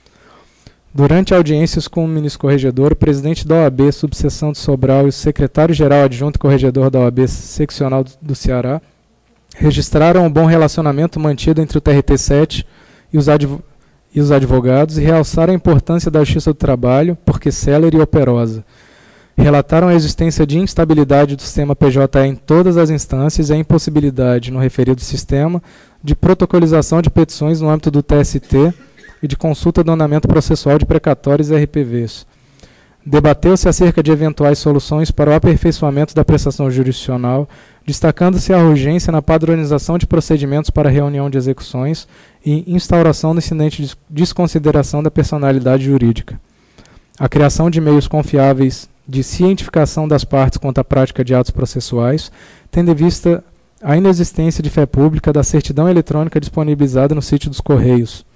Durante audiências com o ministro corregedor, o presidente da OAB, subseção de Sobral, e o secretário-geral adjunto corregedor da OAB seccional do Ceará registraram o bom relacionamento mantido entre o TRT-7 e os advogados e realçaram a importância da Justiça do Trabalho, porque célere e operosa. Relataram a existência de instabilidade do sistema PJE em todas as instâncias e a impossibilidade, no referido sistema, de protocolização de petições no âmbito do TST e de consulta do andamento processual de precatórios e RPVs. Debateu-se acerca de eventuais soluções para o aperfeiçoamento da prestação jurisdicional, destacando-se a urgência na padronização de procedimentos para reunião de execuções e instauração do incidente de desconsideração da personalidade jurídica. A criação de meios confiáveis de cientificação das partes quanto à prática de atos processuais, tendo em vista a inexistência de fé pública da certidão eletrônica disponibilizada no sítio dos Correios.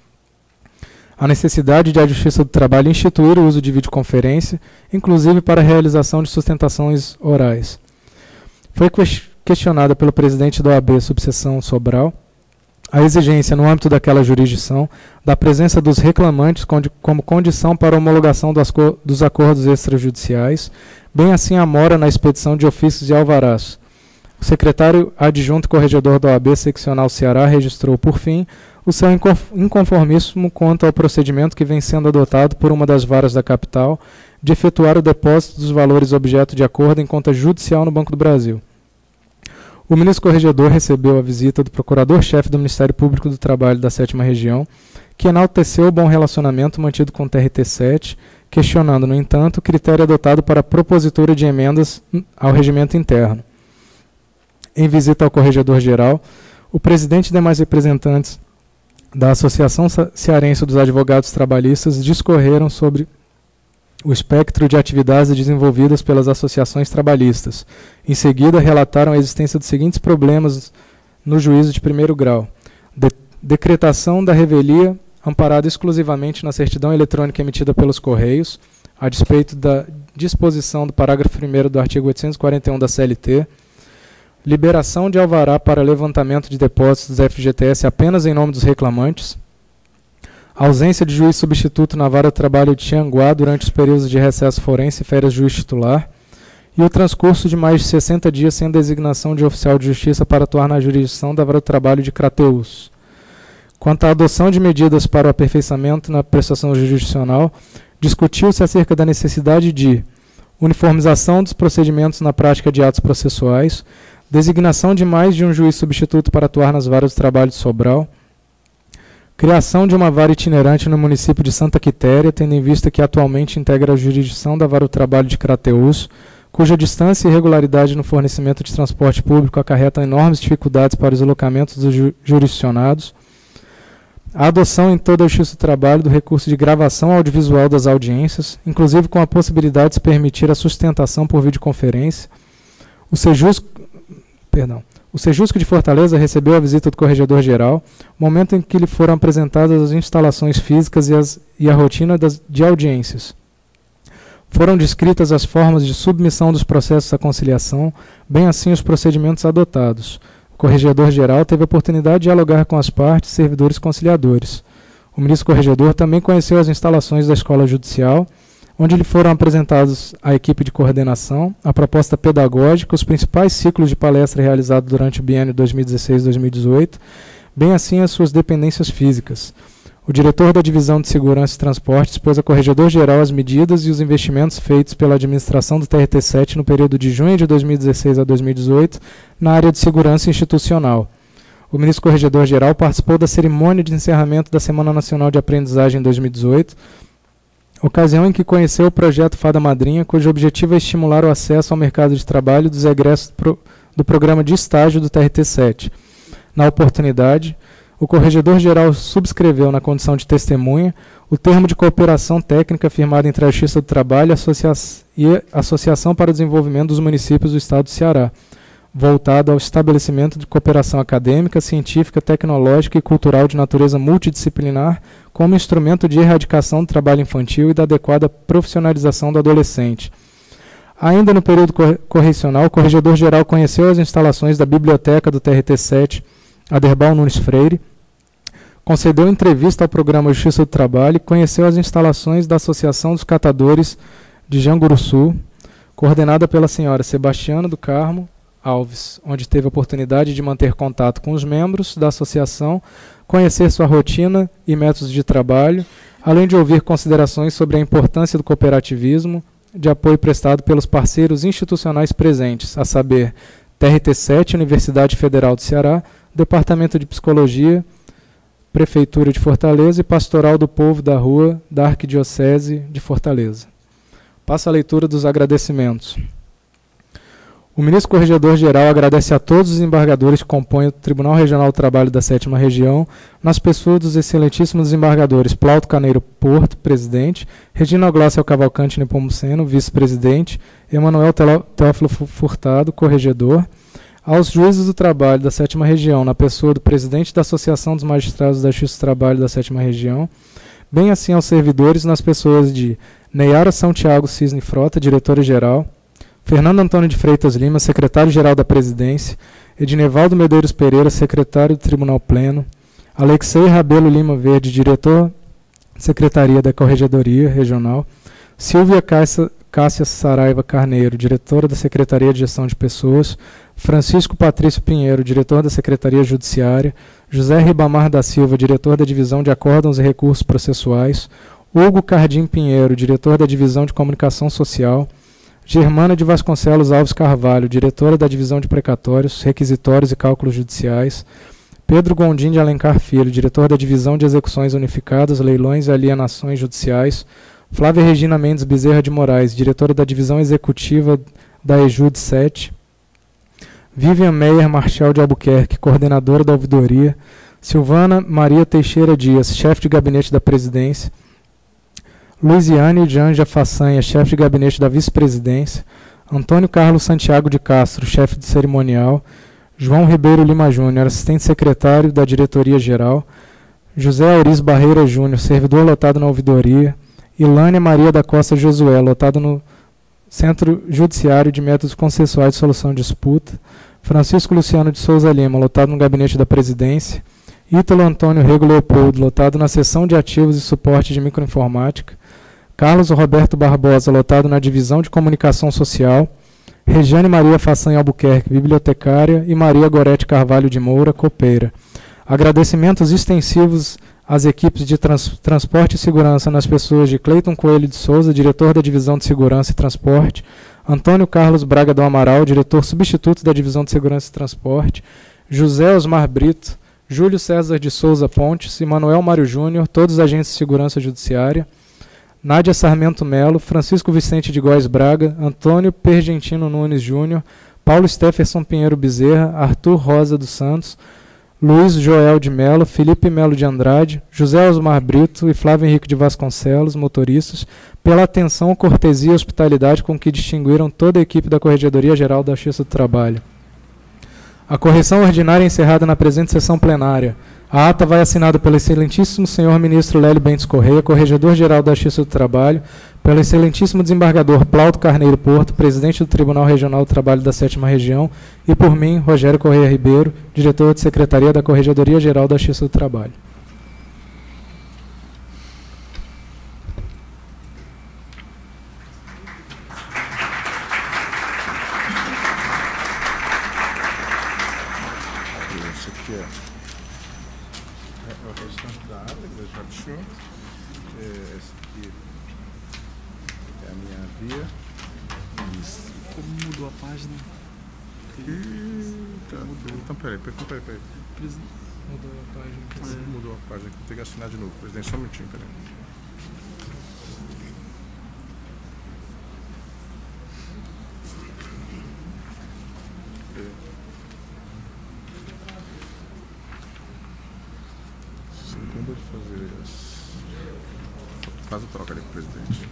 A necessidade de a Justiça do Trabalho instituir o uso de videoconferência, inclusive para a realização de sustentações orais. Foi questionada pelo presidente da OAB, subseção Sobral, a exigência, no âmbito daquela jurisdição, da presença dos reclamantes como condição para a homologação dos acordos extrajudiciais, bem assim a mora na expedição de ofícios e alvarás. O secretário adjunto corregedor da OAB seccional Ceará registrou, por fim, o seu inconformismo quanto ao procedimento que vem sendo adotado por uma das varas da capital de efetuar o depósito dos valores objeto de acordo em conta judicial no Banco do Brasil. O ministro corregedor recebeu a visita do procurador-chefe do Ministério Público do Trabalho da 7ª Região, que enalteceu o bom relacionamento mantido com o TRT-7, questionando, no entanto, o critério adotado para a propositura de emendas ao regimento interno. Em visita ao corregedor-geral, o presidente e demais representantes da Associação Cearense dos Advogados Trabalhistas discorreram sobre o espectro de atividades desenvolvidas pelas associações trabalhistas. Em seguida, relataram a existência dos seguintes problemas no juízo de primeiro grau. Decretação da revelia amparada exclusivamente na certidão eletrônica emitida pelos Correios, a despeito da disposição do parágrafo 1º do artigo 841 da CLT. Liberação de alvará para levantamento de depósitos do FGTS apenas em nome dos reclamantes. Ausência de juiz substituto na vara de trabalho de Tianguá durante os períodos de recesso forense e férias juiz titular, e o transcurso de mais de 60 dias sem designação de oficial de justiça para atuar na jurisdição da vara de trabalho de Crateús. Quanto à adoção de medidas para o aperfeiçoamento na prestação jurisdicional, discutiu-se acerca da necessidade de uniformização dos procedimentos na prática de atos processuais, designação de mais de um juiz substituto para atuar nas varas de trabalho de Sobral, criação de uma vara itinerante no município de Santa Quitéria, tendo em vista que atualmente integra a jurisdição da vara do trabalho de Crateús, cuja distância e irregularidade no fornecimento de transporte público acarretam enormes dificuldades para os deslocamentos dos jurisdicionados, a adoção em toda a Justiça do Trabalho do recurso de gravação audiovisual das audiências, inclusive com a possibilidade de se permitir a sustentação por videoconferência. O Sejusc de Fortaleza recebeu a visita do corregedor-geral, momento em que lhe foram apresentadas as instalações físicas e a rotina de audiências. Foram descritas as formas de submissão dos processos à conciliação, bem assim os procedimentos adotados. O corregedor-geral teve a oportunidade de dialogar com as partes e servidores conciliadores. O ministro corregedor também conheceu as instalações da Escola Judicial, onde lhe foram apresentados a equipe de coordenação, a proposta pedagógica, os principais ciclos de palestra realizados durante o biênio 2016-2018, bem assim as suas dependências físicas. O diretor da Divisão de Segurança e Transporte expôs a corregedor-geral as medidas e os investimentos feitos pela administração do TRT-7 no período de junho de 2016 a 2018 na área de segurança institucional. O ministro corregedor-geral participou da cerimônia de encerramento da Semana Nacional de Aprendizagem 2018, ocasião em que conheceu o projeto Fada Madrinha, cujo objetivo é estimular o acesso ao mercado de trabalho dos egressos do programa de estágio do TRT-7. Na oportunidade, o Corregedor-Geral subscreveu, na condição de testemunha, o termo de cooperação técnica firmado entre a Justiça do Trabalho e a Associação para o Desenvolvimento dos Municípios do Estado do Ceará, voltado ao estabelecimento de cooperação acadêmica, científica, tecnológica e cultural de natureza multidisciplinar como instrumento de erradicação do trabalho infantil e da adequada profissionalização do adolescente. Ainda no período correcional, o Corregedor-Geral conheceu as instalações da Biblioteca do TRT-7, Aderbal Nunes Freire, concedeu entrevista ao programa Justiça do Trabalho e conheceu as instalações da Associação dos Catadores de Janguruçu, coordenada pela senhora Sebastiana do Carmo Alves, onde teve a oportunidade de manter contato com os membros da associação, conhecer sua rotina e métodos de trabalho, além de ouvir considerações sobre a importância do cooperativismo, de apoio prestado pelos parceiros institucionais presentes, a saber, TRT-7, Universidade Federal do Ceará, Departamento de Psicologia, Prefeitura de Fortaleza e Pastoral do Povo da Rua da Arquidiocese de Fortaleza. Passo a leitura dos agradecimentos. O ministro Corregedor-Geral agradece a todos os desembargadores que compõem o Tribunal Regional do Trabalho da 7ª Região, nas pessoas dos excelentíssimos desembargadores Plauto Carneiro Porto, presidente, Regina Glácia Cavalcante Nepomuceno, vice-presidente, Emanuel Teófilo Furtado, corregedor, aos juízes do trabalho da 7ª Região, na pessoa do presidente da Associação dos Magistrados da Justiça do Trabalho da 7ª Região, bem assim aos servidores nas pessoas de Neyara São Tiago Cisne Frota, diretora-geral, Fernando Antônio de Freitas Lima, secretário-geral da Presidência, Ednevaldo Medeiros Pereira, secretário do Tribunal Pleno, Alexei Rabelo Lima Verde, diretor Secretaria da Corregedoria Regional, Silvia Cássia Saraiva Carneiro, diretora da Secretaria de Gestão de Pessoas, Francisco Patrício Pinheiro, diretor da Secretaria Judiciária, José Ribamar da Silva, diretor da Divisão de Acórdãos e Recursos Processuais, Hugo Cardim Pinheiro, diretor da Divisão de Comunicação Social, Germana de Vasconcelos Alves Carvalho, diretora da Divisão de Precatórios, Requisitórios e Cálculos Judiciais, Pedro Gondim de Alencar Filho, diretor da Divisão de Execuções Unificadas, Leilões e Alienações Judiciais, Flávia Regina Mendes Bezerra de Moraes, diretora da Divisão Executiva da EJUD 7, Vivian Meyer Marchal de Albuquerque, coordenadora da Ouvidoria, Silvana Maria Teixeira Dias, chefe de gabinete da Presidência, Luiziane Janja Façanha, chefe de gabinete da Vice-Presidência, Antônio Carlos Santiago de Castro, chefe de cerimonial, João Ribeiro Lima Júnior, assistente secretário da Diretoria-Geral, José Auris Barreira Júnior, servidor lotado na Ouvidoria, Ilânia Maria da Costa Josué, lotado no Centro Judiciário de Métodos Consensuais de Solução de Disputa, Francisco Luciano de Souza Lima, lotado no Gabinete da Presidência, Ítalo Antônio Rego Leopoldo, lotado na Seção de Ativos e Suporte de Microinformática, Carlos Roberto Barbosa, lotado na Divisão de Comunicação Social, Regiane Maria Façanha Albuquerque, bibliotecária, e Maria Gorete Carvalho de Moura, copeira. Agradecimentos extensivos às equipes de Transporte e Segurança nas pessoas de Cleiton Coelho de Souza, diretor da Divisão de Segurança e Transporte, Antônio Carlos Braga do Amaral, diretor substituto da Divisão de Segurança e Transporte, José Osmar Brito, Júlio César de Souza Pontes e Manuel Mário Júnior, todos agentes de segurança judiciária, Nádia Sarmento Melo, Francisco Vicente de Góes Braga, Antônio Pergentino Nunes Júnior, Paulo Stefferson Pinheiro Bezerra, Arthur Rosa dos Santos, Luiz Joel de Melo, Felipe Melo de Andrade, José Osmar Brito e Flávio Henrique de Vasconcelos, motoristas, pela atenção, cortesia e hospitalidade com que distinguiram toda a equipe da Corregedoria Geral da Justiça do Trabalho. A correção ordinária é encerrada na presente sessão plenária. A ata vai assinada pelo excelentíssimo senhor ministro Lélio Bentes Correia, Corregedor-Geral da Justiça do Trabalho, pelo excelentíssimo desembargador Plauto Carneiro Porto, presidente do Tribunal Regional do Trabalho da 7ª Região, e por mim, Rogério Correia Ribeiro, diretor de Secretaria da Corregedoria-Geral da Justiça do Trabalho. Peraí. Mudou a página, vou ter que assinar de novo. Presidente, só um minutinho, peraí. Faz a troca ali com o presidente.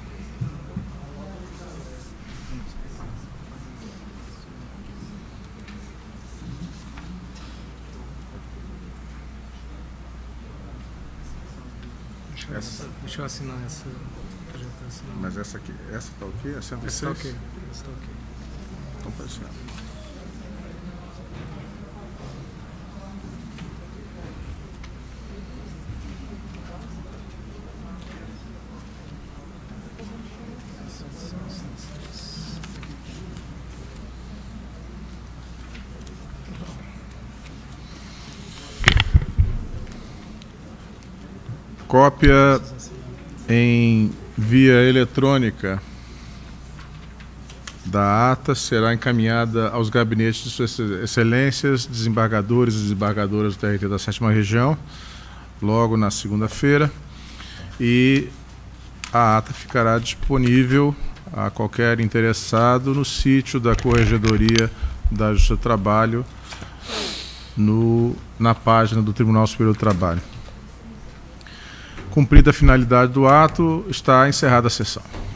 Deixa eu assinar essa. Mas essa aqui, essa tá ok? A 106? Essa tá ok. Essa tá ok. Então pode ser. Cópia em via eletrônica da ata será encaminhada aos gabinetes de suas excelências, desembargadores e desembargadoras do TRT da 7ª Região, logo na segunda-feira, e a ata ficará disponível a qualquer interessado no sítio da Corregedoria da Justiça do Trabalho, na página do Tribunal Superior do Trabalho. Cumprida a finalidade do ato, está encerrada a sessão.